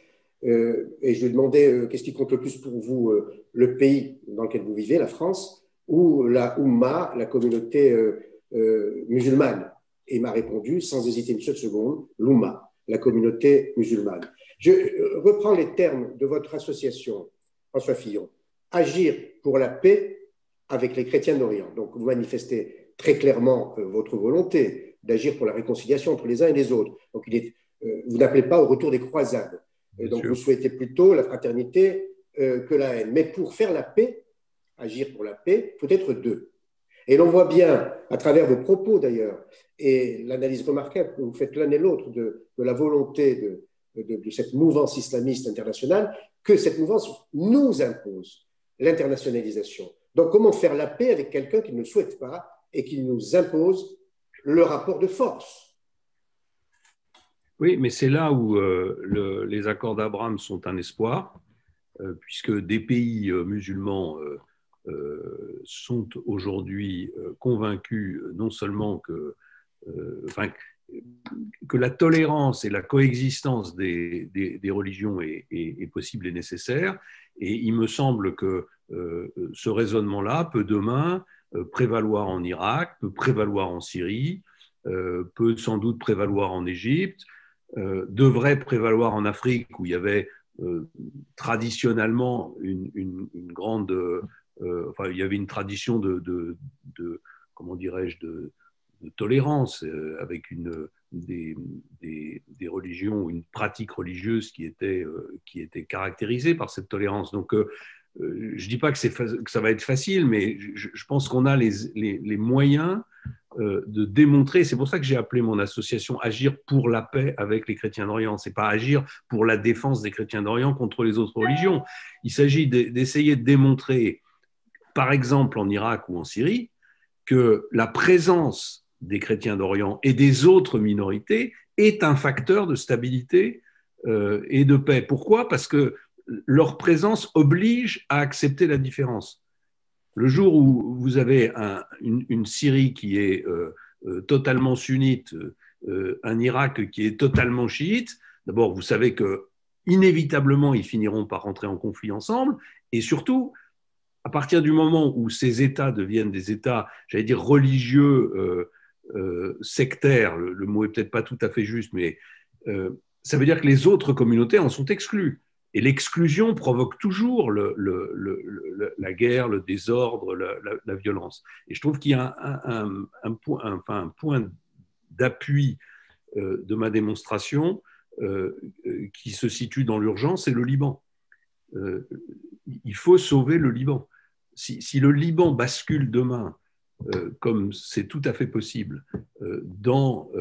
et je lui ai demandé qu'est-ce qui compte le plus pour vous, le pays dans lequel vous vivez, la France, ou la Oumma, la communauté musulmane. Et il m'a répondu, sans hésiter une seule seconde, l'Oumma, la communauté musulmane. Je reprends les termes de votre association, François Fillon. Agir pour la paix avec les chrétiens d'Orient. Donc, vous manifestez très clairement votre volonté d'agir pour la réconciliation entre les uns et les autres. Donc, vous n'appelez pas au retour des croisades. Donc, vous souhaitez plutôt la fraternité que la haine. Mais pour faire la paix, agir pour la paix, il faut être deux. Et l'on voit bien, à travers vos propos d'ailleurs, et l'analyse remarquable que vous faites l'un et l'autre de la volonté de cette mouvance islamiste internationale, que cette mouvance nous impose l'internationalisation. Donc, comment faire la paix avec quelqu'un qui ne le souhaite pas et qui nous impose le rapport de force? Oui, mais c'est là où les accords d'Abraham sont un espoir, puisque des pays musulmans sont aujourd'hui convaincus non seulement que la tolérance et la coexistence des religions est possible et nécessaire, et il me semble que ce raisonnement-là peut demain prévaloir en Irak, peut prévaloir en Syrie, peut sans doute prévaloir en Égypte, devrait prévaloir en Afrique où il y avait traditionnellement une grande, il y avait une tradition de comment dirais-je, de tolérance avec des religions, une pratique religieuse qui était caractérisée par cette tolérance. Donc je ne dis pas que ça va être facile, mais je pense qu'on a les moyens de démontrer. C'est pour ça que j'ai appelé mon association Agir pour la paix avec les chrétiens d'Orient. Ce n'est pas agir pour la défense des chrétiens d'Orient contre les autres religions. Il s'agit d'essayer de démontrer, par exemple en Irak ou en Syrie, que la présence des chrétiens d'Orient et des autres minorités est un facteur de stabilité et de paix. Pourquoi ? Parce que leur présence oblige à accepter la différence. Le jour où vous avez une Syrie qui est totalement sunnite, un Irak qui est totalement chiite, d'abord, vous savez qu'inévitablement, ils finiront par rentrer en conflit ensemble, et surtout, à partir du moment où ces États deviennent des États, j'allais dire, religieux, sectaires, le mot est peut-être pas tout à fait juste, mais ça veut dire que les autres communautés en sont exclues. Et l'exclusion provoque toujours la guerre, le désordre, la violence. Et je trouve qu'il y a un point d'appui de ma démonstration qui se situe dans l'urgence, c'est le Liban. Il faut sauver le Liban. Si le Liban bascule demain, comme c'est tout à fait possible, dans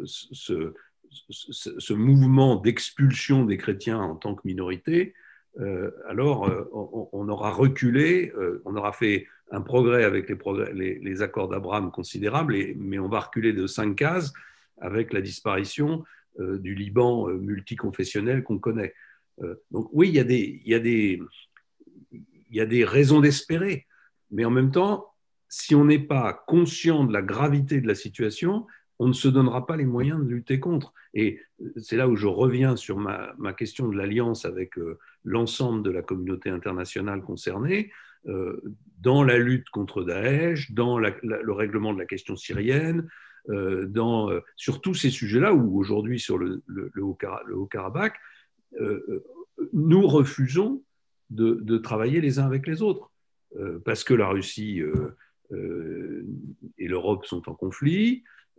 ce mouvement d'expulsion des chrétiens en tant que minorité, alors on aura reculé, on aura fait un progrès avec les accords d'Abraham considérables, mais on va reculer de 5 cases avec la disparition du Liban multiconfessionnel qu'on connaît. Donc oui, il y a des raisons d'espérer, mais en même temps, si on n'est pas conscient de la gravité de la situation, on ne se donnera pas les moyens de lutter contre. Et c'est là où je reviens sur ma question de l'alliance avec l'ensemble de la communauté internationale concernée, dans la lutte contre Daesh, dans le règlement de la question syrienne, sur tous ces sujets-là, où aujourd'hui, sur le Haut-Karabakh, nous refusons de travailler les uns avec les autres, parce que la Russie et l'Europe sont en conflit.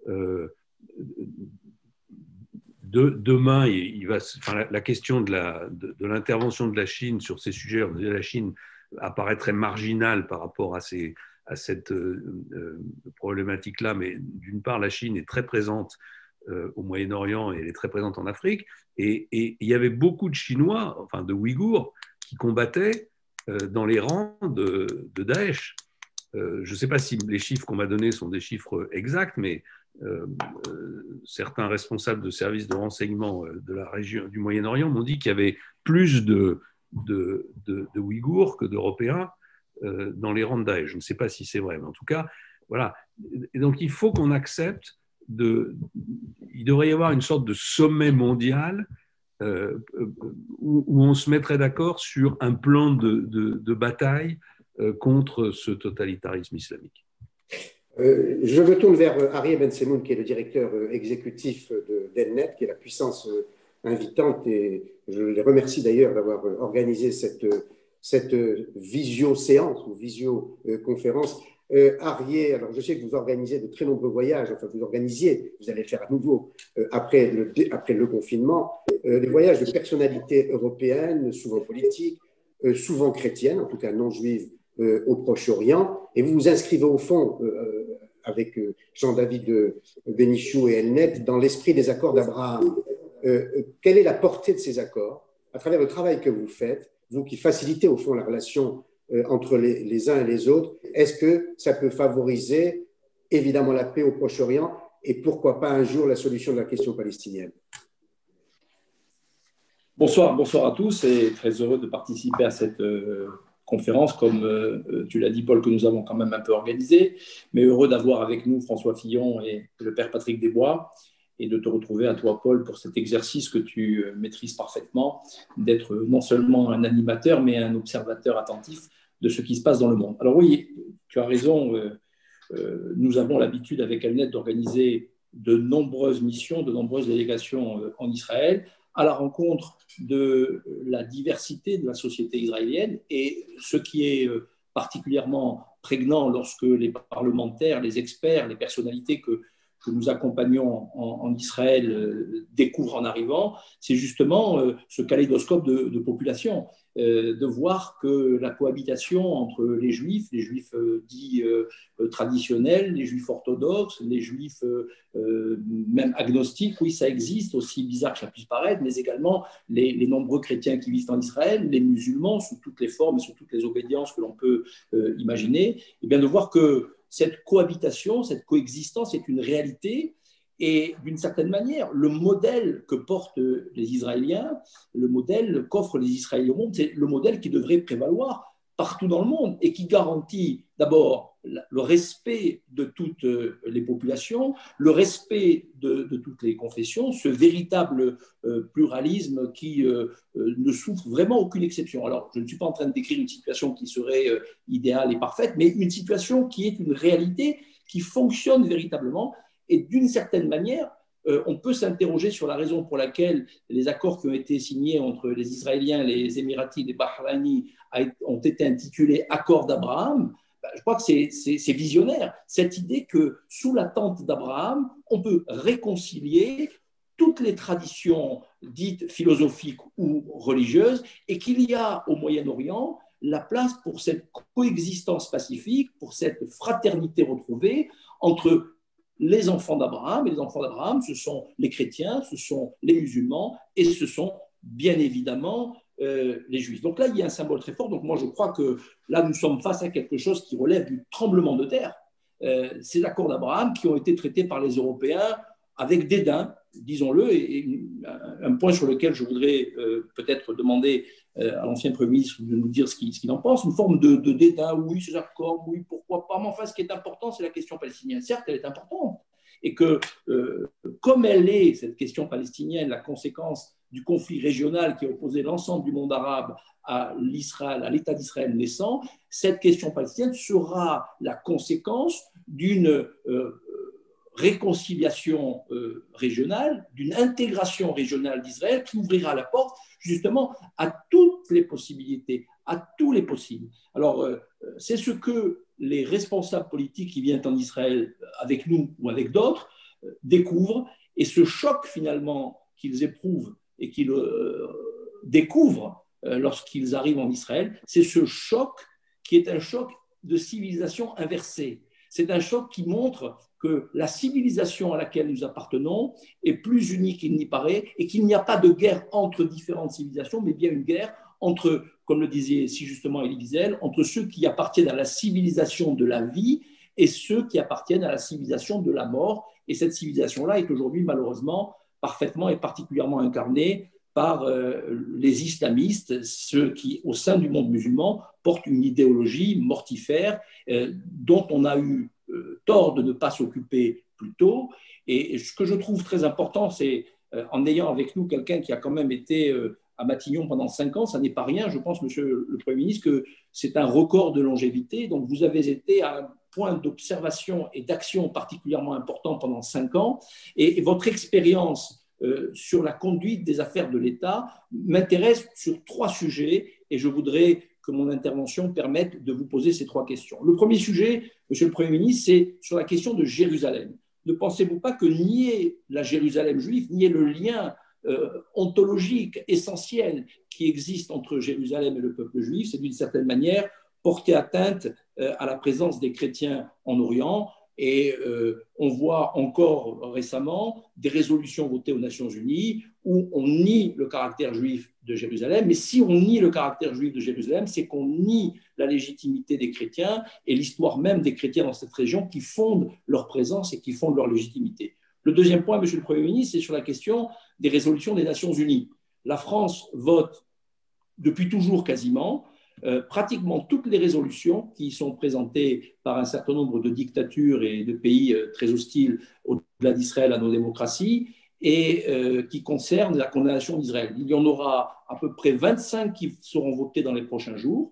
Demain, la question de l'intervention de la Chine sur ces sujets, la Chine apparaîtrait marginale par rapport à cette problématique-là, mais d'une part, la Chine est très présente au Moyen-Orient et elle est très présente en Afrique, et il y avait beaucoup de Chinois, enfin de Ouïghours, qui combattaient dans les rangs de Daesh. Je ne sais pas si les chiffres qu'on m'a donnés sont des chiffres exacts, mais certains responsables de services de renseignement de la région du Moyen-Orient m'ont dit qu'il y avait plus de Ouïghours que d'Européens dans les rangs de Daesh. Je ne sais pas si c'est vrai, mais en tout cas, voilà. Et donc, il faut qu'on accepte il devrait y avoir une sorte de sommet mondial où on se mettrait d'accord sur un plan de bataille contre ce totalitarisme islamique. Je me tourne vers Arieh Ben-Semoun, qui est le directeur exécutif d'Elnet, qui est la puissance invitante, et je les remercie d'ailleurs d'avoir organisé cette visio-séance ou visio-conférence. Arieh, alors je sais que vous organisez de très nombreux voyages, enfin vous allez le faire à nouveau après le confinement, des voyages de personnalités européennes, souvent politiques, souvent chrétiennes, en tout cas non juives, au Proche-Orient, et vous vous inscrivez au fond avec Jean-David Benichou et Elnet dans l'esprit des accords d'Abraham. Quelle est la portée de ces accords à travers le travail que vous faites, vous qui facilitez au fond la relation entre les uns et les autres? Est-ce que ça peut favoriser évidemment la paix au Proche-Orient et pourquoi pas un jour la solution de la question palestinienne? Bonsoir à tous et très heureux de participer à cette conférence, comme tu l'as dit Paul, que nous avons quand même un peu organisée, mais heureux d'avoir avec nous François Fillon et le père Patrick Desbois, et de te retrouver à toi Paul pour cet exercice que tu maîtrises parfaitement, d'être non seulement un animateur mais un observateur attentif de ce qui se passe dans le monde. Alors oui, tu as raison, nous avons l'habitude avec Elnet d'organiser de nombreuses missions, de nombreuses délégations en Israël, à la rencontre de la diversité de la société israélienne. Et ce qui est particulièrement prégnant lorsque les parlementaires, les experts, les personnalités que que nous accompagnons en Israël découvrent en arrivant, c'est justement ce kaléidoscope de population, de voir que la cohabitation entre les juifs dits traditionnels, les juifs orthodoxes, les juifs même agnostiques, oui, ça existe, aussi bizarre que ça puisse paraître, mais également les nombreux chrétiens qui vivent en Israël, les musulmans, sous toutes les formes et sous toutes les obédiences que l'on peut imaginer, et bien de voir que cette cohabitation, cette coexistence est une réalité. Et d'une certaine manière, le modèle que portent les Israéliens, le modèle qu'offrent les Israéliens au monde, c'est le modèle qui devrait prévaloir partout dans le monde et qui garantit d'abord le respect de toutes les populations, le respect de toutes les confessions, ce véritable pluralisme qui ne souffre vraiment aucune exception. Alors, je ne suis pas en train de décrire une situation qui serait idéale et parfaite, mais une situation qui est une réalité, qui fonctionne véritablement. Et d'une certaine manière, on peut s'interroger sur la raison pour laquelle les accords qui ont été signés entre les Israéliens, les Émiratis, les Bahrainis ont été intitulés accords d'Abraham. Je crois que c'est visionnaire, cette idée que sous la tente d'Abraham, on peut réconcilier toutes les traditions dites philosophiques ou religieuses et qu'il y a au Moyen-Orient la place pour cette coexistence pacifique, pour cette fraternité retrouvée entre les enfants d'Abraham. Et les enfants d'Abraham, ce sont les chrétiens, ce sont les musulmans et ce sont bien évidemment les juifs. Donc là, il y a un symbole très fort. Donc moi, je crois que là, nous sommes face à quelque chose qui relève du tremblement de terre. Ces accords d'Abraham qui ont été traités par les Européens avec dédain, disons-le, et un point sur lequel je voudrais peut-être demander à l'ancien Premier ministre de nous dire ce qu'il en pense, une forme de dédain, oui, ces accords, oui, pourquoi pas, mais enfin, ce qui est important, c'est la question palestinienne. Certes, elle est importante, et que comme elle est, cette question palestinienne, la conséquence du conflit régional qui a opposé l'ensemble du monde arabe à l'Israël, à l'État d'Israël naissant, cette question palestinienne sera la conséquence d'une réconciliation régionale, d'une intégration régionale d'Israël qui ouvrira la porte justement à toutes les possibilités, à tous les possibles. Alors, c'est ce que les responsables politiques qui viennent en Israël avec nous ou avec d'autres découvrent, et ce choc finalement qu'ils éprouvent et qu'ils découvrent lorsqu'ils arrivent en Israël, c'est ce choc qui est un choc de civilisation inversée. C'est un choc qui montre que la civilisation à laquelle nous appartenons est plus unie qu'il n'y paraît et qu'il n'y a pas de guerre entre différentes civilisations, mais bien une guerre entre, comme le disait si justement Elie Wiesel, entre ceux qui appartiennent à la civilisation de la vie et ceux qui appartiennent à la civilisation de la mort. Et cette civilisation-là est aujourd'hui malheureusement parfaitement et particulièrement incarnée par les islamistes, ceux qui, au sein du monde musulman, portent une idéologie mortifère dont on a eu tort de ne pas s'occuper plus tôt. Et ce que je trouve très important, c'est en ayant avec nous quelqu'un qui a quand même été à Matignon pendant 5 ans, ça n'est pas rien. Je pense, Monsieur le Premier ministre, que c'est un record de longévité. Donc, vous avez été à un point d'observation et d'action particulièrement important pendant 5 ans. Et votre expérience sur la conduite des affaires de l'État m'intéresse sur 3 sujets et je voudrais que mon intervention permette de vous poser ces 3 questions. Le premier sujet, Monsieur le Premier ministre, c'est sur la question de Jérusalem. Ne pensez-vous pas que nier la Jérusalem juive, nier le lien ontologique essentiel qui existe entre Jérusalem et le peuple juif, c'est d'une certaine manière porter atteinte à la présence des chrétiens en Orient? Et on voit encore récemment des résolutions votées aux Nations Unies où on nie le caractère juif de Jérusalem. Mais si on nie le caractère juif de Jérusalem, c'est qu'on nie la légitimité des chrétiens et l'histoire même des chrétiens dans cette région qui fondent leur présence et qui fondent leur légitimité. Le deuxième point, Monsieur le Premier ministre, c'est sur la question des résolutions des Nations Unies. La France vote depuis toujours quasiment pratiquement toutes les résolutions qui sont présentées par un certain nombre de dictatures et de pays très hostiles au-delà d'Israël à nos démocraties et qui concernent la condamnation d'Israël. Il y en aura à peu près 25 qui seront votées dans les prochains jours,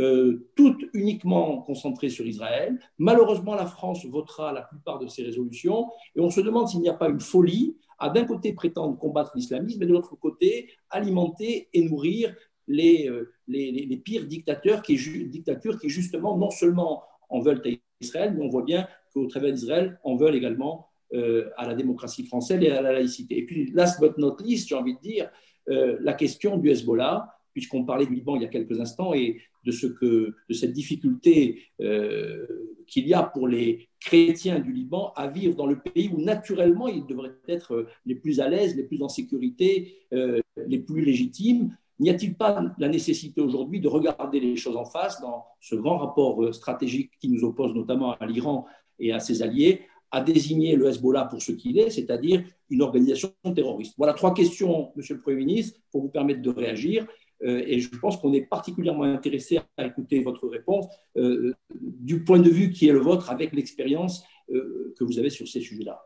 toutes uniquement concentrées sur Israël. Malheureusement, la France votera la plupart de ces résolutions et on se demande s'il n'y a pas une folie à d'un côté prétendre combattre l'islamisme et de l'autre côté alimenter et nourrir les pires dictatures qui justement non seulement en veulent à Israël, mais on voit bien qu'au travers d'Israël, en veulent également à la démocratie française et à la laïcité. Et puis, last but not least, j'ai envie de dire, la question du Hezbollah, puisqu'on parlait du Liban il y a quelques instants et de cette difficulté qu'il y a pour les chrétiens du Liban à vivre dans le pays où naturellement ils devraient être les plus à l'aise, les plus en sécurité, les plus légitimes. N'y a-t-il pas la nécessité aujourd'hui de regarder les choses en face dans ce grand rapport stratégique qui nous oppose notamment à l'Iran et à ses alliés, à désigner le Hezbollah pour ce qu'il est, c'est-à-dire une organisation terroriste? Voilà 3 questions, Monsieur le Premier ministre, pour vous permettre de réagir. Et je pense qu'on est particulièrement intéressé à écouter votre réponse du point de vue qui est le vôtre avec l'expérience que vous avez sur ces sujets-là.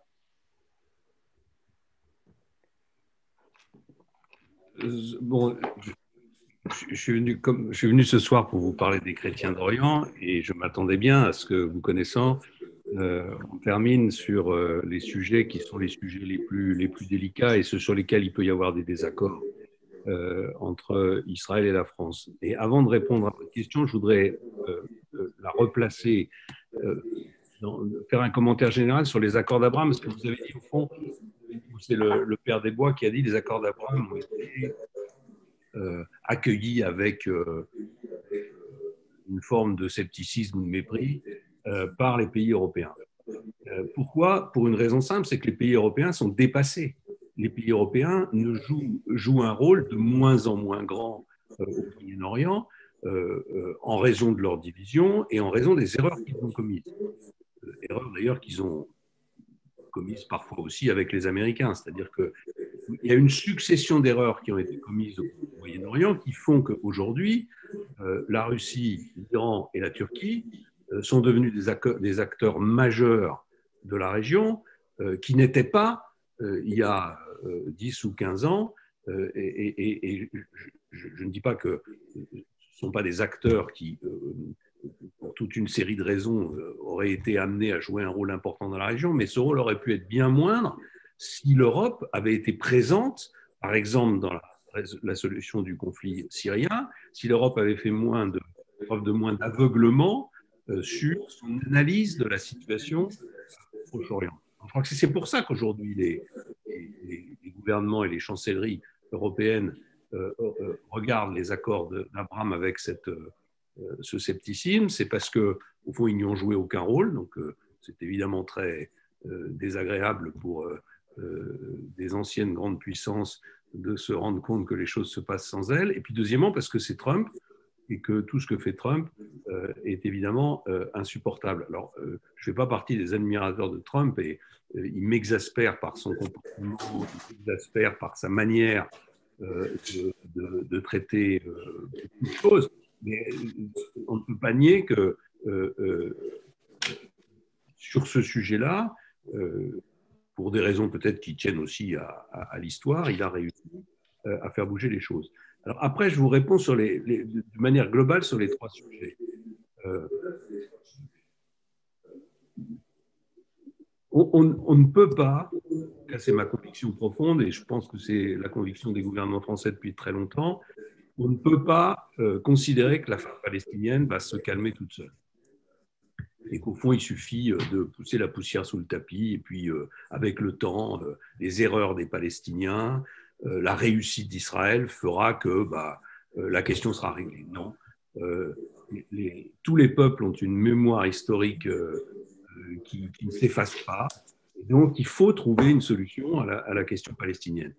Bon, je suis venu ce soir pour vous parler des chrétiens d'Orient et je m'attendais bien à ce que, vous connaissant, on termine sur les sujets qui sont les sujets les plus délicats et ceux sur lesquels il peut y avoir des désaccords entre Israël et la France. Et avant de répondre à votre question, je voudrais la replacer, faire un commentaire général sur les accords d'Abraham, parce que vous avez dit au fond, c'est le père des Bois qui a dit les accords d'Abraham ont été accueillis avec une forme de scepticisme ou de mépris par les pays européens. Pourquoi? Pour une raison simple, c'est que les pays européens sont dépassés. Les pays européens jouent un rôle de moins en moins grand au Moyen-Orient en raison de leur division et en raison des erreurs qu'ils ont commises. Erreurs d'ailleurs qu'ils ont commises parfois aussi avec les Américains. C'est-à-dire qu'il y a une succession d'erreurs qui ont été commises au Moyen-Orient qui font qu'aujourd'hui, la Russie, l'Iran et la Turquie sont devenus des acteurs majeurs de la région qui n'étaient pas il y a 10 ou 15 ans, et je ne dis pas que ce ne sont pas des acteurs qui, pour toute une série de raisons, auraient été amenés à jouer un rôle important dans la région, mais ce rôle aurait pu être bien moindre si l'Europe avait été présente, par exemple, dans la solution du conflit syrien, si l'Europe avait fait preuve de moins d'aveuglement sur son analyse de la situation au Proche-Orient. Je crois que c'est pour ça qu'aujourd'hui, les gouvernements et les chancelleries européennes regardent les accords d'Abraham avec ce scepticisme. C'est parce qu'au fond, ils n'y ont joué aucun rôle. Donc, c'est évidemment très désagréable pour des anciennes grandes puissances de se rendre compte que les choses se passent sans elles. Et puis, deuxièmement, parce que c'est Trump et que tout ce que fait Trump est évidemment insupportable. Alors, je ne fais pas partie des admirateurs de Trump et il m'exaspère par son comportement, il m'exaspère par sa manière de traiter beaucoup de choses, mais on ne peut pas nier que sur ce sujet-là, pour des raisons peut-être qui tiennent aussi à l'histoire, il a réussi à faire bouger les choses. Alors après, je vous réponds de manière globale sur les 3 sujets. On ne peut pas, c'est ma conviction profonde et je pense que c'est la conviction des gouvernements français depuis très longtemps, on ne peut pas considérer que l'affaire palestinienne va se calmer toute seule. Et qu'au fond, il suffit de pousser la poussière sous le tapis et puis avec le temps, les erreurs des Palestiniens, la réussite d'Israël fera que la question sera réglée. Non. Tous les peuples ont une mémoire historique qui ne s'efface pas. Et donc, il faut trouver une solution à la question palestinienne.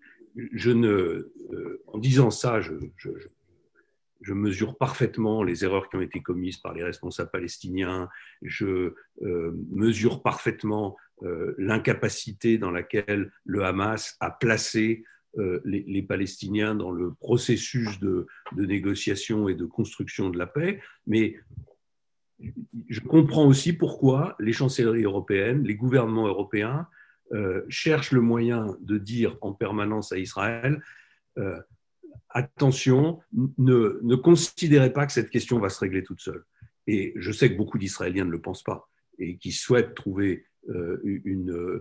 En disant ça, je mesure parfaitement les erreurs qui ont été commises par les responsables palestiniens. Je mesure parfaitement l'incapacité dans laquelle le Hamas a placé les Palestiniens dans le processus de négociation et de construction de la paix. Mais je comprends aussi pourquoi les chancelleries européennes, les gouvernements européens cherchent le moyen de dire en permanence à Israël attention, ne considérez pas que cette question va se régler toute seule. Et je sais que beaucoup d'Israéliens ne le pensent pas et qui souhaitent trouver une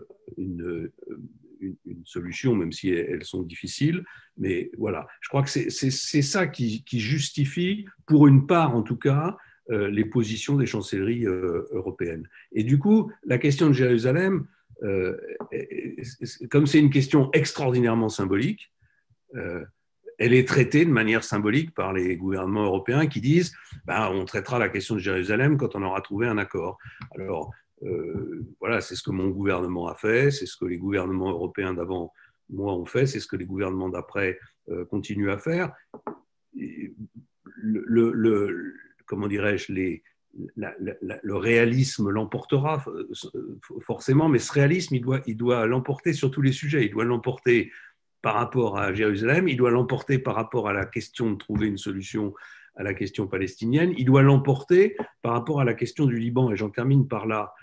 solution, même si elles sont difficiles. Mais voilà, je crois que c'est ça qui justifie, pour une part en tout cas, les positions des chancelleries européennes. Et du coup, la question de Jérusalem, comme c'est une question extraordinairement symbolique, elle est traitée de manière symbolique par les gouvernements européens qui disent on traitera la question de Jérusalem quand on aura trouvé un accord. Alors, voilà, c'est ce que mon gouvernement a fait, c'est ce que les gouvernements européens d'avant moi ont fait, c'est ce que les gouvernements d'après continuent à faire. Comment dirais-je, le réalisme l'emportera forcément, mais ce réalisme, il doit l'emporter sur tous les sujets. Il doit l'emporter par rapport à Jérusalem, il doit l'emporter par rapport à la question de trouver une solution à la question palestinienne, il doit l'emporter par rapport à la question du Liban. Et j'en termine par là.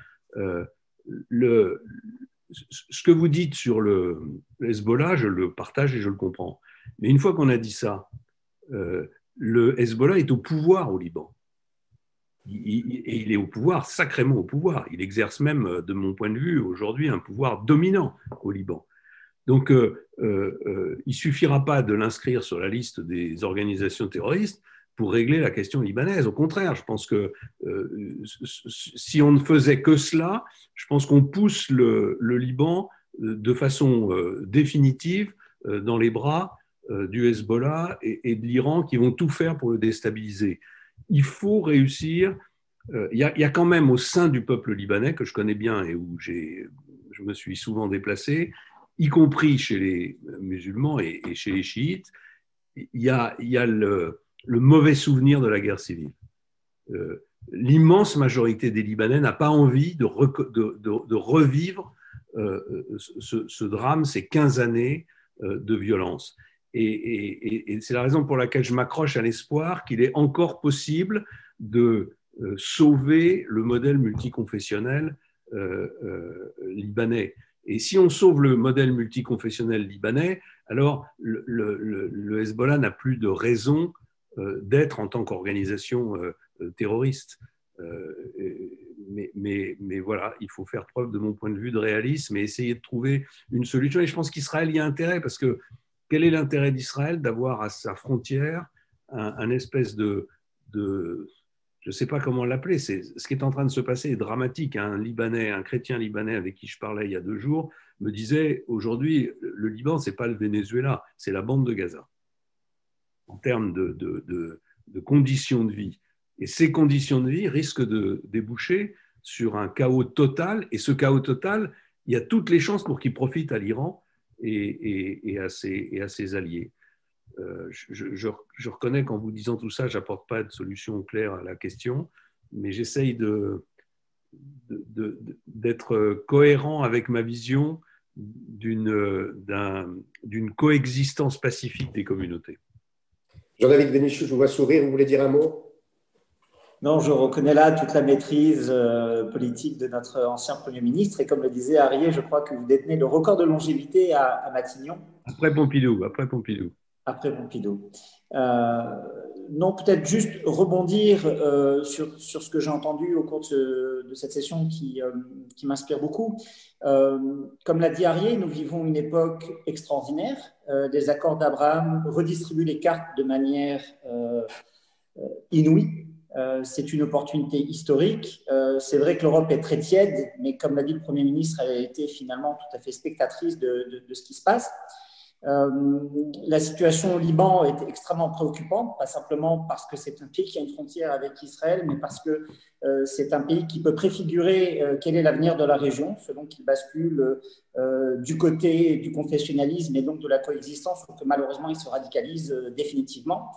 Ce que vous dites sur le Hezbollah, je le partage et je le comprends. Mais une fois qu'on a dit ça, le Hezbollah est au pouvoir au Liban. Et il est au pouvoir, sacrément au pouvoir. Il exerce même, de mon point de vue, aujourd'hui, un pouvoir dominant au Liban. Donc, il ne suffira pas de l'inscrire sur la liste des organisations terroristes pour régler la question libanaise. Au contraire, je pense que si on ne faisait que cela, je pense qu'on pousse le Liban de façon définitive dans les bras du Hezbollah et de l'Iran qui vont tout faire pour le déstabiliser. Il faut réussir. Il y a quand même au sein du peuple libanais, que je connais bien et où je me suis souvent déplacé, y compris chez les musulmans et chez les chiites, il y a le mauvais souvenir de la guerre civile. L'immense majorité des Libanais n'a pas envie de revivre ce drame, ces 15 années de violence. Et c'est la raison pour laquelle je m'accroche à l'espoir qu'il est encore possible de sauver le modèle multiconfessionnel libanais. Et si on sauve le modèle multiconfessionnel libanais, alors le Hezbollah n'a plus de raison d'être en tant qu'organisation terroriste. Mais voilà, il faut faire preuve, de mon point de vue, de réalisme et essayer de trouver une solution. Et je pense qu'Israël y a intérêt, parce que quel est l'intérêt d'Israël d'avoir à sa frontière un espèce de je ne sais pas comment l'appeler, ce qui est en train de se passer est dramatique. Un chrétien libanais avec qui je parlais il y a 2 jours me disait, aujourd'hui, le Liban, ce n'est pas le Venezuela, c'est la bande de Gaza, en termes de conditions de vie. Et ces conditions de vie risquent de déboucher sur un chaos total. Et ce chaos total, il y a toutes les chances pour qu'il profite à l'Iran et à ses alliés. Je reconnais qu'en vous disant tout ça, je n'apporte pas de solution claire à la question, mais j'essaye d'être cohérent avec ma vision d'une coexistence pacifique des communautés. Jean-David Bénichou, je vous vois sourire, vous voulez dire un mot? Non, je reconnais là toute la maîtrise politique de notre ancien Premier ministre. Et comme le disait Arié, je crois que vous détenez le record de longévité à Matignon. Après Pompidou. Après Pompidou. Non, peut-être juste rebondir sur ce que j'ai entendu au cours de cette session qui m'inspire beaucoup. Comme l'a dit Arié, nous vivons une époque extraordinaire. Les accords d'Abraham redistribuent les cartes de manière inouïe. C'est une opportunité historique. C'est vrai que l'Europe est très tiède, mais comme l'a dit le Premier ministre, elle a été finalement tout à fait spectatrice de ce qui se passe. La situation au Liban est extrêmement préoccupante, pas simplement parce que c'est un pays qui a une frontière avec Israël, mais parce que c'est un pays qui peut préfigurer quel est l'avenir de la région, selon qu'il bascule du côté du confessionnalisme et donc de la coexistence, ou que malheureusement il se radicalise définitivement.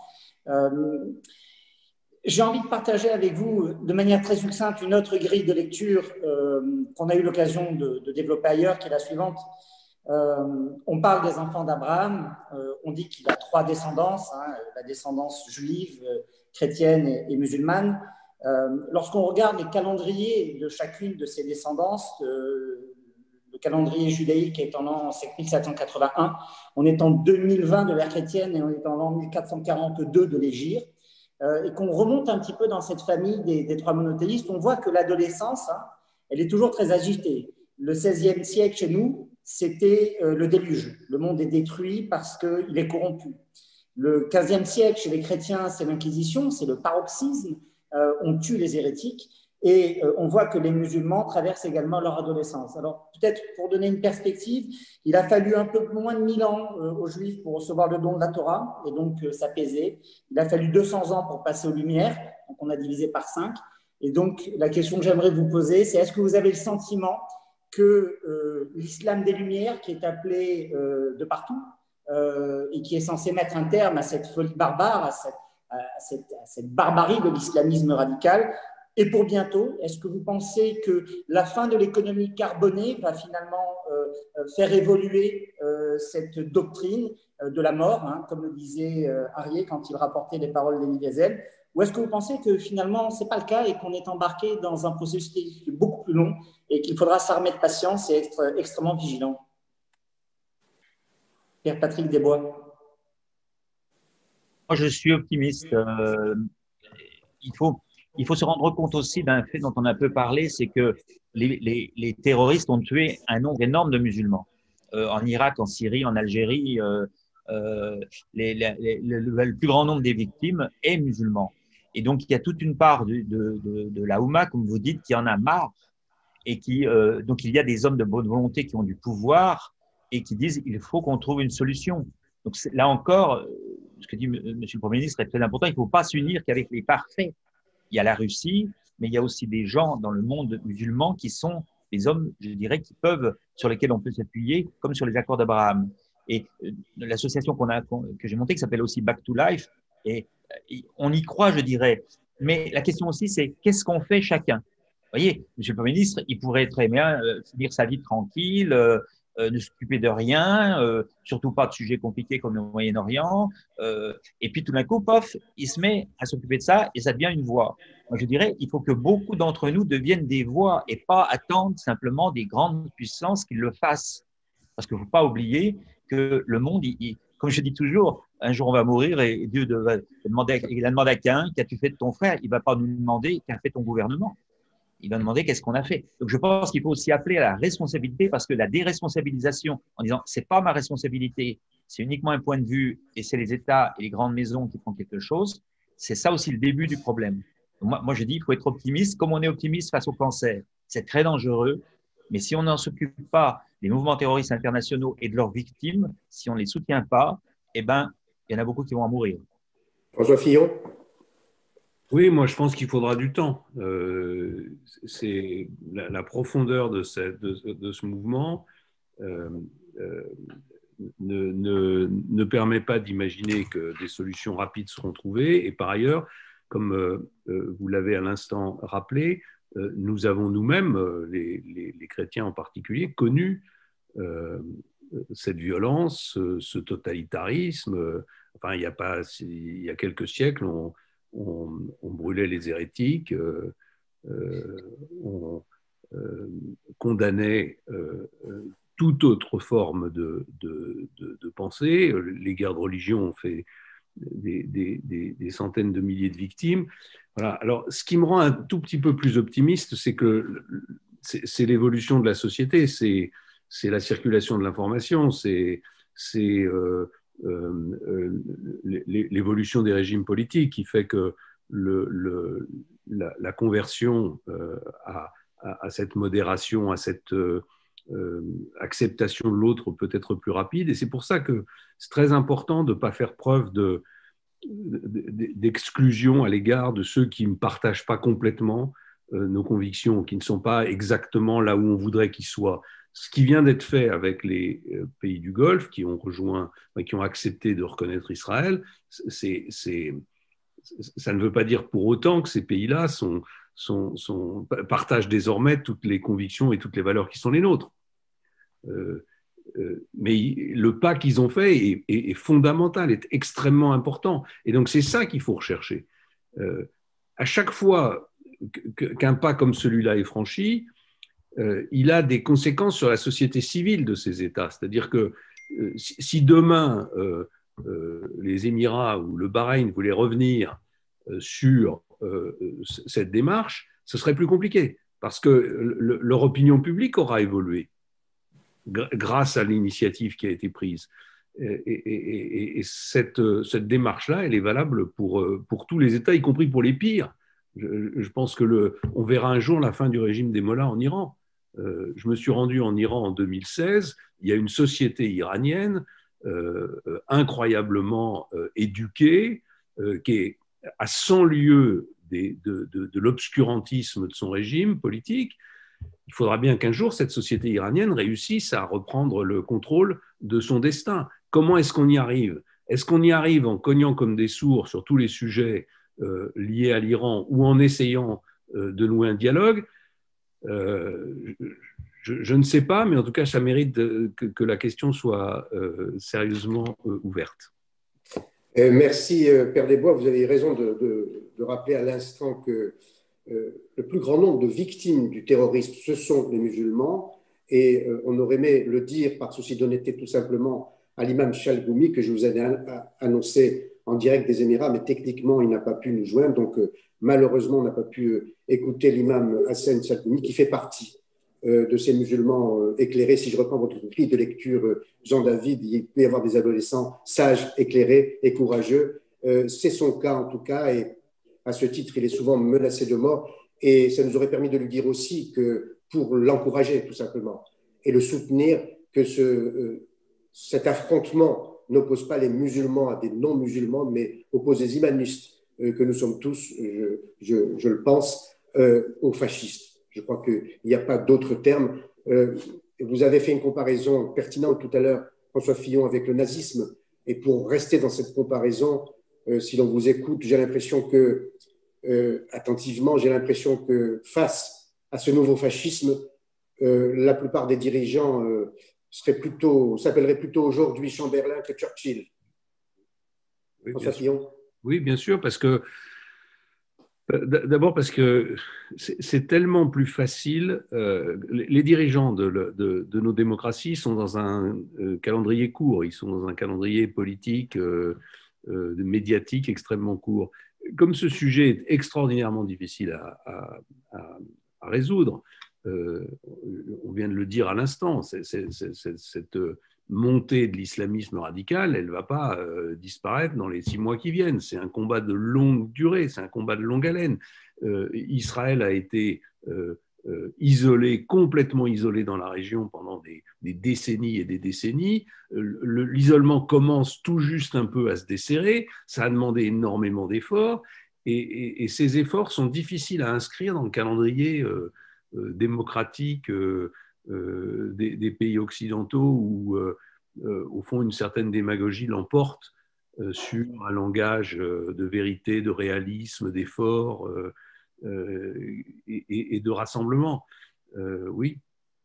J'ai envie de partager avec vous, de manière très succincte, une autre grille de lecture qu'on a eu l'occasion de développer ailleurs, qui est la suivante. On parle des enfants d'Abraham, on dit qu'il a 3 descendances, la descendance juive, chrétienne et musulmane. Lorsqu'on regarde les calendriers de chacune de ces descendances, le calendrier judaïque est en l'an 5781, on est en 2020 de l'ère chrétienne et on est en l'an 1442 de l'Hégire. Et qu'on remonte un petit peu dans cette famille des 3 monothéistes, on voit que l'adolescence, elle est toujours très agitée. Le XVIe siècle chez nous, c'était le déluge. Le monde est détruit parce qu'il est corrompu. Le XVe siècle chez les chrétiens, c'est l'Inquisition, c'est le paroxysme. On tue les hérétiques. Et on voit que les musulmans traversent également leur adolescence. Alors, peut-être pour donner une perspective, il a fallu un peu moins de 1000 ans aux Juifs pour recevoir le don de la Torah et donc s'apaiser. Il a fallu 200 ans pour passer aux Lumières, donc on a divisé par 5. Et donc, la question que j'aimerais vous poser, c'est est-ce que vous avez le sentiment que l'islam des Lumières, qui est appelé de partout et qui est censé mettre un terme à cette folie barbare, à cette barbarie de l'islamisme radical, et pour bientôt, est-ce que vous pensez que la fin de l'économie carbonée va finalement faire évoluer cette doctrine de la mort, hein, comme le disait Arié quand il rapportait les paroles d'Elie Wiesel, ou est-ce que vous pensez que finalement ce n'est pas le cas et qu'on est embarqué dans un processus qui est beaucoup plus long et qu'il faudra s'armer de patience et être extrêmement vigilant? Pierre-Patrick Desbois. Moi, je suis optimiste. Il faut se rendre compte aussi d'un fait dont on a peu parlé, c'est que les terroristes ont tué un nombre énorme de musulmans. En Irak, en Syrie, en Algérie, le plus grand nombre des victimes est musulman. Et donc, il y a toute une part de la Oumma, comme vous dites, qui en a marre. Et donc, il y a des hommes de bonne volonté qui ont du pouvoir et qui disent il faut qu'on trouve une solution. Donc, là encore, ce que dit Monsieur le Premier ministre est très important, il ne faut pas s'unir qu'avec les parfaits. Il y a la Russie, mais il y a aussi des gens dans le monde musulman qui sont des hommes, je dirais, sur lesquels on peut s'appuyer, comme sur les accords d'Abraham. Et l'association que j'ai montée, qui s'appelle aussi Back to Life, et on y croit, je dirais. Mais la question aussi, c'est qu'est-ce qu'on fait chacun? Vous voyez, Monsieur le Premier ministre, il pourrait très bien finir sa vie tranquille, ne s'occuper de rien, surtout pas de sujets compliqués comme le Moyen-Orient. Et puis tout d'un coup, pof, il se met à s'occuper de ça et ça devient une voix. Moi, je dirais, il faut que beaucoup d'entre nous deviennent des voix et pas attendre simplement des grandes puissances qui le fassent. Parce qu'il ne faut pas oublier que le monde, comme je dis toujours, un jour on va mourir et Dieu va demander, il a demandé à Caïn, qu'as-tu fait de ton frère? Il ne va pas nous demander qu'a fait ton gouvernement. Il va demander qu'est-ce qu'on a fait. Donc, je pense qu'il faut aussi appeler à la responsabilité parce que la déresponsabilisation en disant c'est pas ma responsabilité, c'est uniquement un point de vue et c'est les États et les grandes maisons qui font quelque chose, c'est ça aussi le début du problème. Donc, moi, je dis il faut être optimiste comme on est optimiste face au cancer. C'est très dangereux, mais si on n'en s'occupe pas des mouvements terroristes internationaux et de leurs victimes, si on ne les soutient pas, eh ben, il y en a beaucoup qui vont en mourir. François Fillon. Oui, moi je pense qu'il faudra du temps. C'est la profondeur de ce mouvement ne permet pas d'imaginer que des solutions rapides seront trouvées. Et par ailleurs, comme vous l'avez à l'instant rappelé, nous avons nous-mêmes, les chrétiens en particulier, connu cette violence, ce totalitarisme. Enfin, il y a quelques siècles, on brûlait les hérétiques, on condamnait toute autre forme de pensée. Les guerres de religion ont fait des centaines de milliers de victimes. Voilà. Alors, ce qui me rend un tout petit peu plus optimiste, c'est que c'est l'évolution de la société, c'est la circulation de l'information, c'est l'évolution des régimes politiques qui fait que la conversion à cette modération, à cette acceptation de l'autre peut être plus rapide. Et c'est pour ça que c'est très important de ne pas faire preuve d'exclusion à l'égard de ceux qui ne partagent pas complètement nos convictions, qui ne sont pas exactement là où on voudrait qu'ils soient. Ce qui vient d'être fait avec les pays du Golfe qui ont accepté de reconnaître Israël, ça ne veut pas dire pour autant que ces pays-là partagent désormais toutes les convictions et toutes les valeurs qui sont les nôtres. Mais le pas qu'ils ont fait est fondamental, est extrêmement important. Et donc c'est ça qu'il faut rechercher. À chaque fois qu'un pas comme celui-là est franchi, il a des conséquences sur la société civile de ces États. C'est-à-dire que si demain les Émirats ou le Bahreïn voulaient revenir sur cette démarche, ce serait plus compliqué parce que leur opinion publique aura évolué grâce à l'initiative qui a été prise. Et cette démarche-là, elle est valable pour tous les États, y compris pour les pires. Je pense on verra un jour la fin du régime des mollahs en Iran. Je me suis rendu en Iran en 2016. Il y a une société iranienne incroyablement éduquée, qui est à 100 lieues de l'obscurantisme de son régime politique. Il faudra bien qu'un jour, cette société iranienne réussisse à reprendre le contrôle de son destin. Comment est-ce qu'on y arrive? Est-ce qu'on y arrive en cognant comme des sourds sur tous les sujets liés à l'Iran ou en essayant de nouer un dialogue? Je ne sais pas, mais en tout cas, ça mérite que la question soit sérieusement ouverte. Merci, Père Desbois. Vous avez raison de rappeler à l'instant que le plus grand nombre de victimes du terrorisme, ce sont les musulmans. Et on aurait aimé le dire par souci d'honnêteté tout simplement à l'imam Chalgoumi, que je vous ai annoncé en direct des Émirats, mais techniquement, il n'a pas pu nous joindre. Donc, malheureusement, on n'a pas pu écouter l'imam Hassan Chalgoumi, qui fait partie de ces musulmans éclairés. Si je reprends votre grille de lecture, Jean-David, il peut y avoir des adolescents sages, éclairés et courageux. C'est son cas, en tout cas, et à ce titre, il est souvent menacé de mort. Et ça nous aurait permis de lui dire aussi que, pour l'encourager, tout simplement, et le soutenir, que cet affrontement n'oppose pas les musulmans à des non-musulmans, mais oppose les islamistes, que nous sommes tous, je le pense, aux fascistes. Je crois qu'il n'y a pas d'autre terme. Vous avez fait une comparaison pertinente tout à l'heure, François Fillon, avec le nazisme. Et pour rester dans cette comparaison, si l'on vous écoute, j'ai l'impression que, attentivement, j'ai l'impression que face à ce nouveau fascisme, la plupart des dirigeants s'appelleraient plutôt aujourd'hui Chamberlain que Churchill. Oui, François Fillon. Oui, bien sûr, parce que d'abord parce que c'est tellement plus facile. Les dirigeants de nos démocraties sont dans un calendrier court, ils sont dans un calendrier politique, médiatique extrêmement court. Comme ce sujet est extraordinairement difficile à résoudre, on vient de le dire à l'instant, cette montée de l'islamisme radical, elle ne va pas disparaître dans les 6 mois qui viennent. C'est un combat de longue durée, c'est un combat de longue haleine. Israël a été complètement isolé dans la région pendant des décennies et des décennies. L'isolement commence tout juste un peu à se desserrer. Ça a demandé énormément d'efforts. Et ces efforts sont difficiles à inscrire dans le calendrier démocratique des pays occidentaux où, au fond, une certaine démagogie l'emporte sur un langage de vérité, de réalisme, d'effort et de rassemblement. Oui.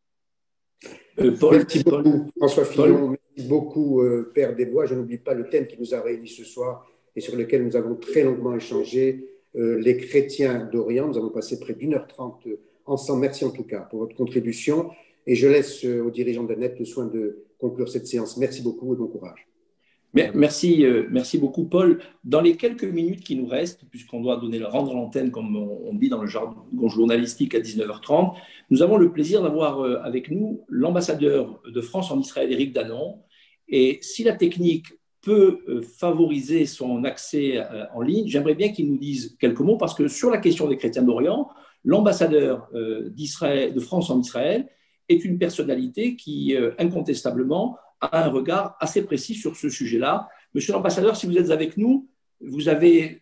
Merci beaucoup, François Fillon. Merci beaucoup, Père Desbois. Je n'oublie pas le thème qui nous a réunis ce soir et sur lequel nous avons très longuement échangé, les chrétiens d'Orient. Nous avons passé près d'1h30 ensemble. Merci en tout cas pour votre contribution. Et je laisse aux dirigeants d'Annette le soin de conclure cette séance. Merci beaucoup et bon courage. Merci beaucoup, Paul. Dans les quelques minutes qui nous restent, puisqu'on doit rendre l'antenne, comme on dit dans le jargon journalistique, à 19h30, nous avons le plaisir d'avoir avec nous l'ambassadeur de France en Israël, Éric Danon. Et si la technique peut favoriser son accès en ligne, j'aimerais bien qu'il nous dise quelques mots, parce que sur la question des chrétiens d'Orient, l'ambassadeur de France en Israël est une personnalité qui, incontestablement, a un regard assez précis sur ce sujet-là. Monsieur l'ambassadeur, si vous êtes avec nous, vous avez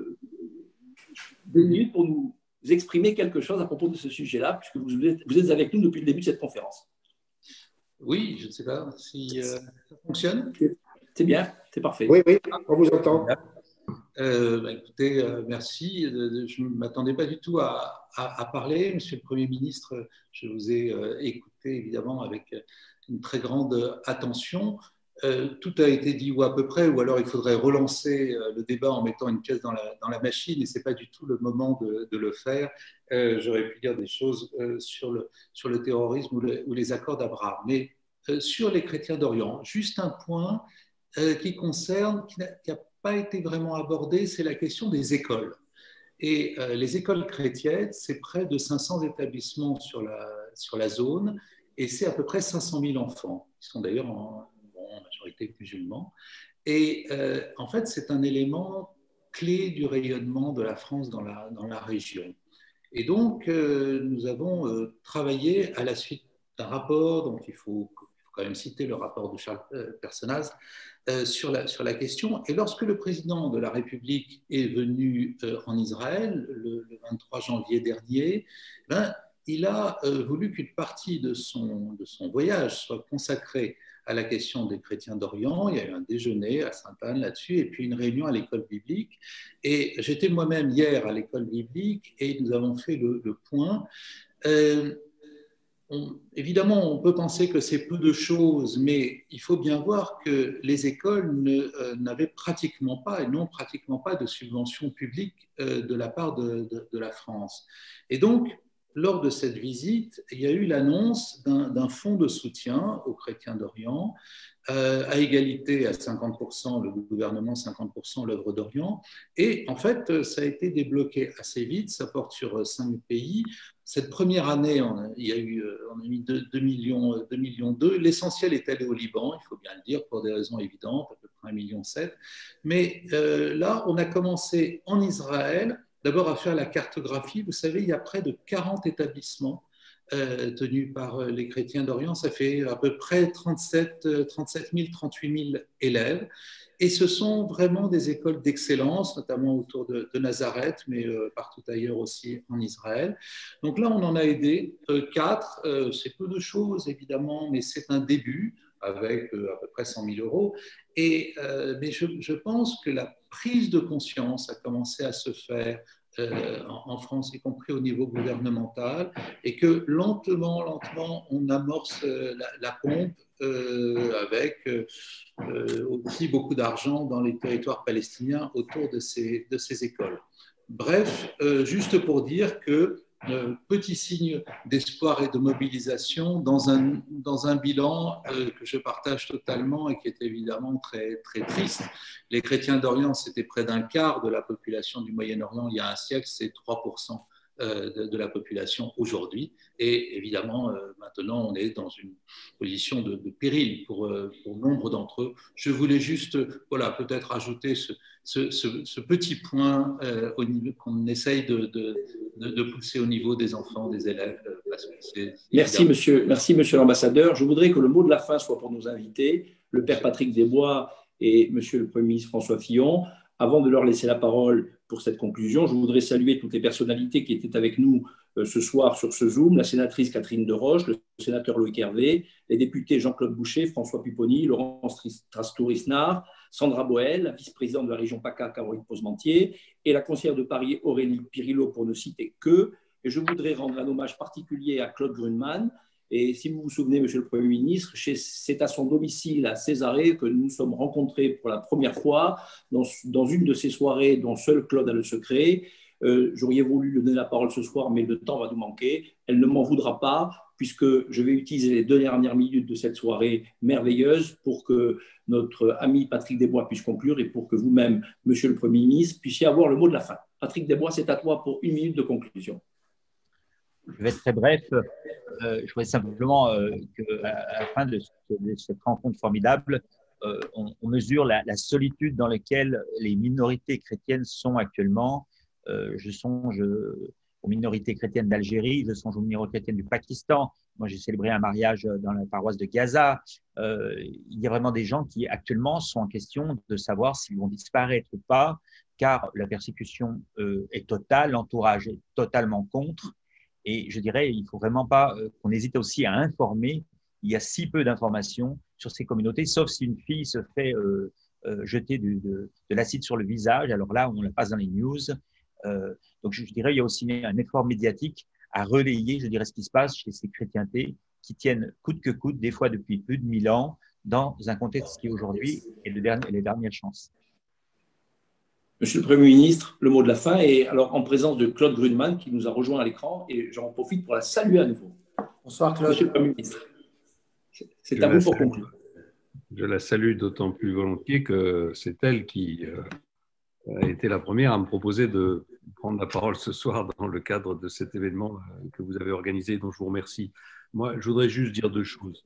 2 minutes pour nous exprimer quelque chose à propos de ce sujet-là, puisque vous êtes avec nous depuis le début de cette conférence. Oui, je ne sais pas si ça fonctionne. C'est bien, c'est parfait. Oui, on vous entend. Écoutez, merci. Je ne m'attendais pas du tout à parler. Monsieur le Premier ministre, je vous ai écouté évidemment avec une très grande attention. Tout a été dit ou à peu près, ou alors il faudrait relancer le débat en mettant une pièce dans la machine, et ce n'est pas du tout le moment de le faire. J'aurais pu dire des choses sur le terrorisme ou les accords d'Abraham. Mais sur les chrétiens d'Orient, juste un point qui n'a pas été vraiment abordé, c'est la question des écoles. Et les écoles chrétiennes, c'est près de 500 établissements sur la zone, et c'est à peu près 500 000 enfants, qui sont d'ailleurs en majorité musulmans. Et en fait, c'est un élément clé du rayonnement de la France dans la région. Et donc, nous avons travaillé à la suite d'un rapport, donc il faut quand même citer le rapport de Charles Personnaz, sur la question. Et lorsque le président de la République est venu en Israël le 23 janvier dernier, il a voulu qu'une partie de son voyage soit consacrée à la question des chrétiens d'Orient. Il y a eu un déjeuner à Sainte-Anne là-dessus, et puis une réunion à l'école biblique. Et j'étais moi-même hier à l'école biblique, et nous avons fait le point. Évidemment, on peut penser que c'est peu de choses, mais il faut bien voir que les écoles n'avaient pratiquement pas et n'ont pratiquement pas de subventions publiques de la part de la France. Et donc, lors de cette visite, il y a eu l'annonce d'un fonds de soutien aux chrétiens d'Orient, à égalité à 50%, le gouvernement 50% l'œuvre d'Orient. Et en fait, ça a été débloqué assez vite, ça porte sur 5 pays. Cette première année, on a mis 2 millions. L'essentiel est allé au Liban, il faut bien le dire, pour des raisons évidentes, à peu près 1,7 million. Mais là, on a commencé en Israël, d'abord à faire la cartographie. Vous savez, il y a près de 40 établissements tenus par les chrétiens d'Orient. Ça fait à peu près 37 000, 38 000 élèves. Et ce sont vraiment des écoles d'excellence, notamment autour de Nazareth, mais partout ailleurs aussi en Israël. Donc là, on en a aidé 4. C'est peu de choses, évidemment, mais c'est un début avec à peu près 100 000 euros. Mais je pense que la prise de conscience a commencé à se faire en France, y compris au niveau gouvernemental, et que lentement, on amorce la pompe avec aussi beaucoup d'argent dans les territoires palestiniens autour de ces écoles. Bref, juste pour dire que petit signe d'espoir et de mobilisation dans un bilan que je partage totalement et qui est évidemment très, très triste. Les chrétiens d'Orient, c'était près d'un quart de la population du Moyen-Orient il y a un siècle, c'est 3% de la population aujourd'hui. Et évidemment, maintenant, on est dans une position de péril pour nombre d'entre eux. Je voulais juste, peut-être ajouter ce petit point qu'on essaye de pousser au niveau des enfants, des élèves. Merci, monsieur l'ambassadeur. Je voudrais que le mot de la fin soit pour nos invités, le père Patrick Desbois et monsieur le Premier ministre François Fillon. Avant de leur laisser la parole pour cette conclusion, je voudrais saluer toutes les personnalités qui étaient avec nous ce soir sur ce Zoom, la sénatrice Catherine Deroche, le sénateur Loïc Hervé, les députés Jean-Claude Boucher, François Pupponi, Laurence Trastourisnard, Sandra Boel, la vice-présidente de la région PACA, Caroline Posementier, et la conseillère de Paris, Aurélie Pirillo, pour ne citer que. Et je voudrais rendre un hommage particulier à Claude Grunman. Et si vous vous souvenez, monsieur le Premier ministre, c'est à son domicile à Césarée que nous nous sommes rencontrés pour la première fois dans une de ces soirées dont seul Claude a le secret. J'aurais voulu lui donner la parole ce soir, mais le temps va nous manquer. Elle ne m'en voudra pas, puisque je vais utiliser les 2 dernières minutes de cette soirée merveilleuse pour que notre ami Patrick Desbois puisse conclure et pour que vous-même, monsieur le Premier ministre, puissiez avoir le mot de la fin. Patrick Desbois, c'est à toi pour 1 minute de conclusion. Je vais être très bref. Je voudrais simplement qu'à la fin de cette rencontre formidable, on mesure la solitude dans laquelle les minorités chrétiennes sont actuellement. Je songe aux minorités chrétiennes d'Algérie, je songe aux minorités chrétiennes du Pakistan. Moi, j'ai célébré un mariage dans la paroisse de Gaza. Il y a vraiment des gens qui actuellement sont en question de savoir s'ils vont disparaître ou pas, car la persécution est totale, l'entourage est totalement contre. Et je dirais, il ne faut vraiment pas qu'on hésite aussi à informer. Il y a si peu d'informations sur ces communautés, sauf si une fille se fait jeter de l'acide sur le visage. Alors là, on la passe dans les news. Donc, je dirais, il y a aussi un effort médiatique à relayer, je dirais, ce qui se passe chez ces chrétientés qui tiennent coûte que coûte, des fois depuis plus de 1000 ans, dans un contexte qui aujourd'hui est les dernières chances. Monsieur le Premier ministre, le mot de la fin est alors en présence de Claude Grunman qui nous a rejoint à l'écran et j'en profite pour la saluer à nouveau. Bonsoir Claude. Monsieur le Premier ministre, c'est à vous pour conclure. Je la salue d'autant plus volontiers que c'est elle qui a été la première à me proposer de prendre la parole ce soir dans le cadre de cet événement que vous avez organisé, dont je vous remercie. Moi, je voudrais juste dire 2 choses.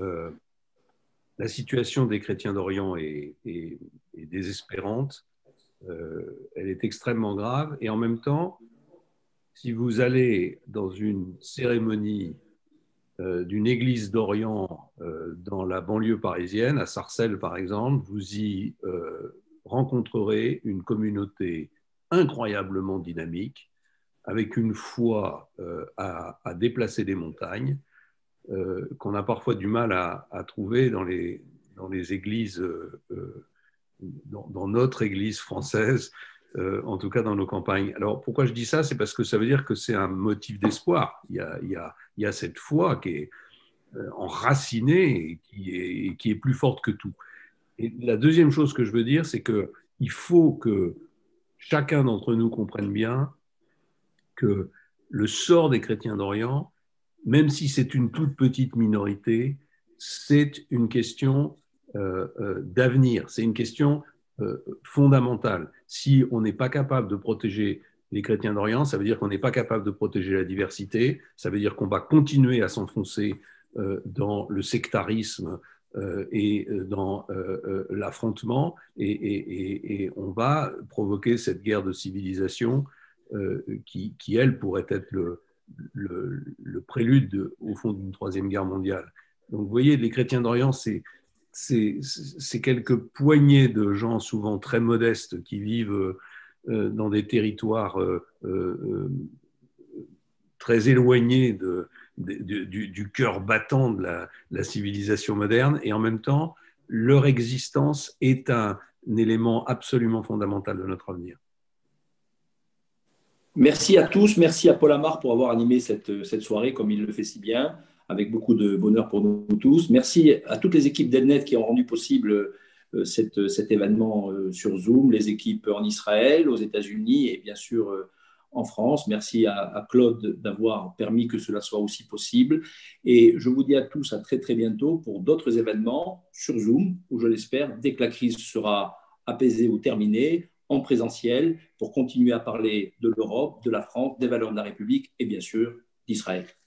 La situation des chrétiens d'Orient est désespérante. Elle est extrêmement grave. Et en même temps, si vous allez dans une cérémonie d'une église d'Orient dans la banlieue parisienne, à Sarcelles par exemple, vous y rencontrerez une communauté incroyablement dynamique, avec une foi à déplacer des montagnes, qu'on a parfois du mal à trouver dans les églises, dans notre église française, en tout cas dans nos campagnes. Alors pourquoi je dis ça? C'est parce que ça veut dire que c'est un motif d'espoir. Il y a cette foi qui est enracinée et qui est plus forte que tout. Et la deuxième chose que je veux dire, c'est qu'il faut que chacun d'entre nous comprenne bien que le sort des chrétiens d'Orient, même si c'est une toute petite minorité, c'est une question d'avenir, c'est une question fondamentale. Si on n'est pas capable de protéger les chrétiens d'Orient, ça veut dire qu'on n'est pas capable de protéger la diversité, ça veut dire qu'on va continuer à s'enfoncer dans le sectarisme et dans l'affrontement, et on va provoquer cette guerre de civilisation qui, elle, pourrait être le prélude, au fond, d'une troisième guerre mondiale. Donc, vous voyez, les chrétiens d'Orient, c'est quelques poignées de gens, souvent très modestes, qui vivent dans des territoires très éloignés du cœur battant de la civilisation moderne, et en même temps, leur existence est un élément absolument fondamental de notre avenir. Merci à tous, merci à Paul Amar pour avoir animé cette soirée comme il le fait si bien, avec beaucoup de bonheur pour nous tous. Merci à toutes les équipes d'Elnet qui ont rendu possible cet événement sur Zoom, les équipes en Israël, aux États-Unis et bien sûr en France. Merci à Claude d'avoir permis que cela soit aussi possible. Et je vous dis à tous à très très bientôt pour d'autres événements sur Zoom, où je l'espère, dès que la crise sera apaisée ou terminée, en présentiel, pour continuer à parler de l'Europe, de la France, des valeurs de la République et bien sûr d'Israël.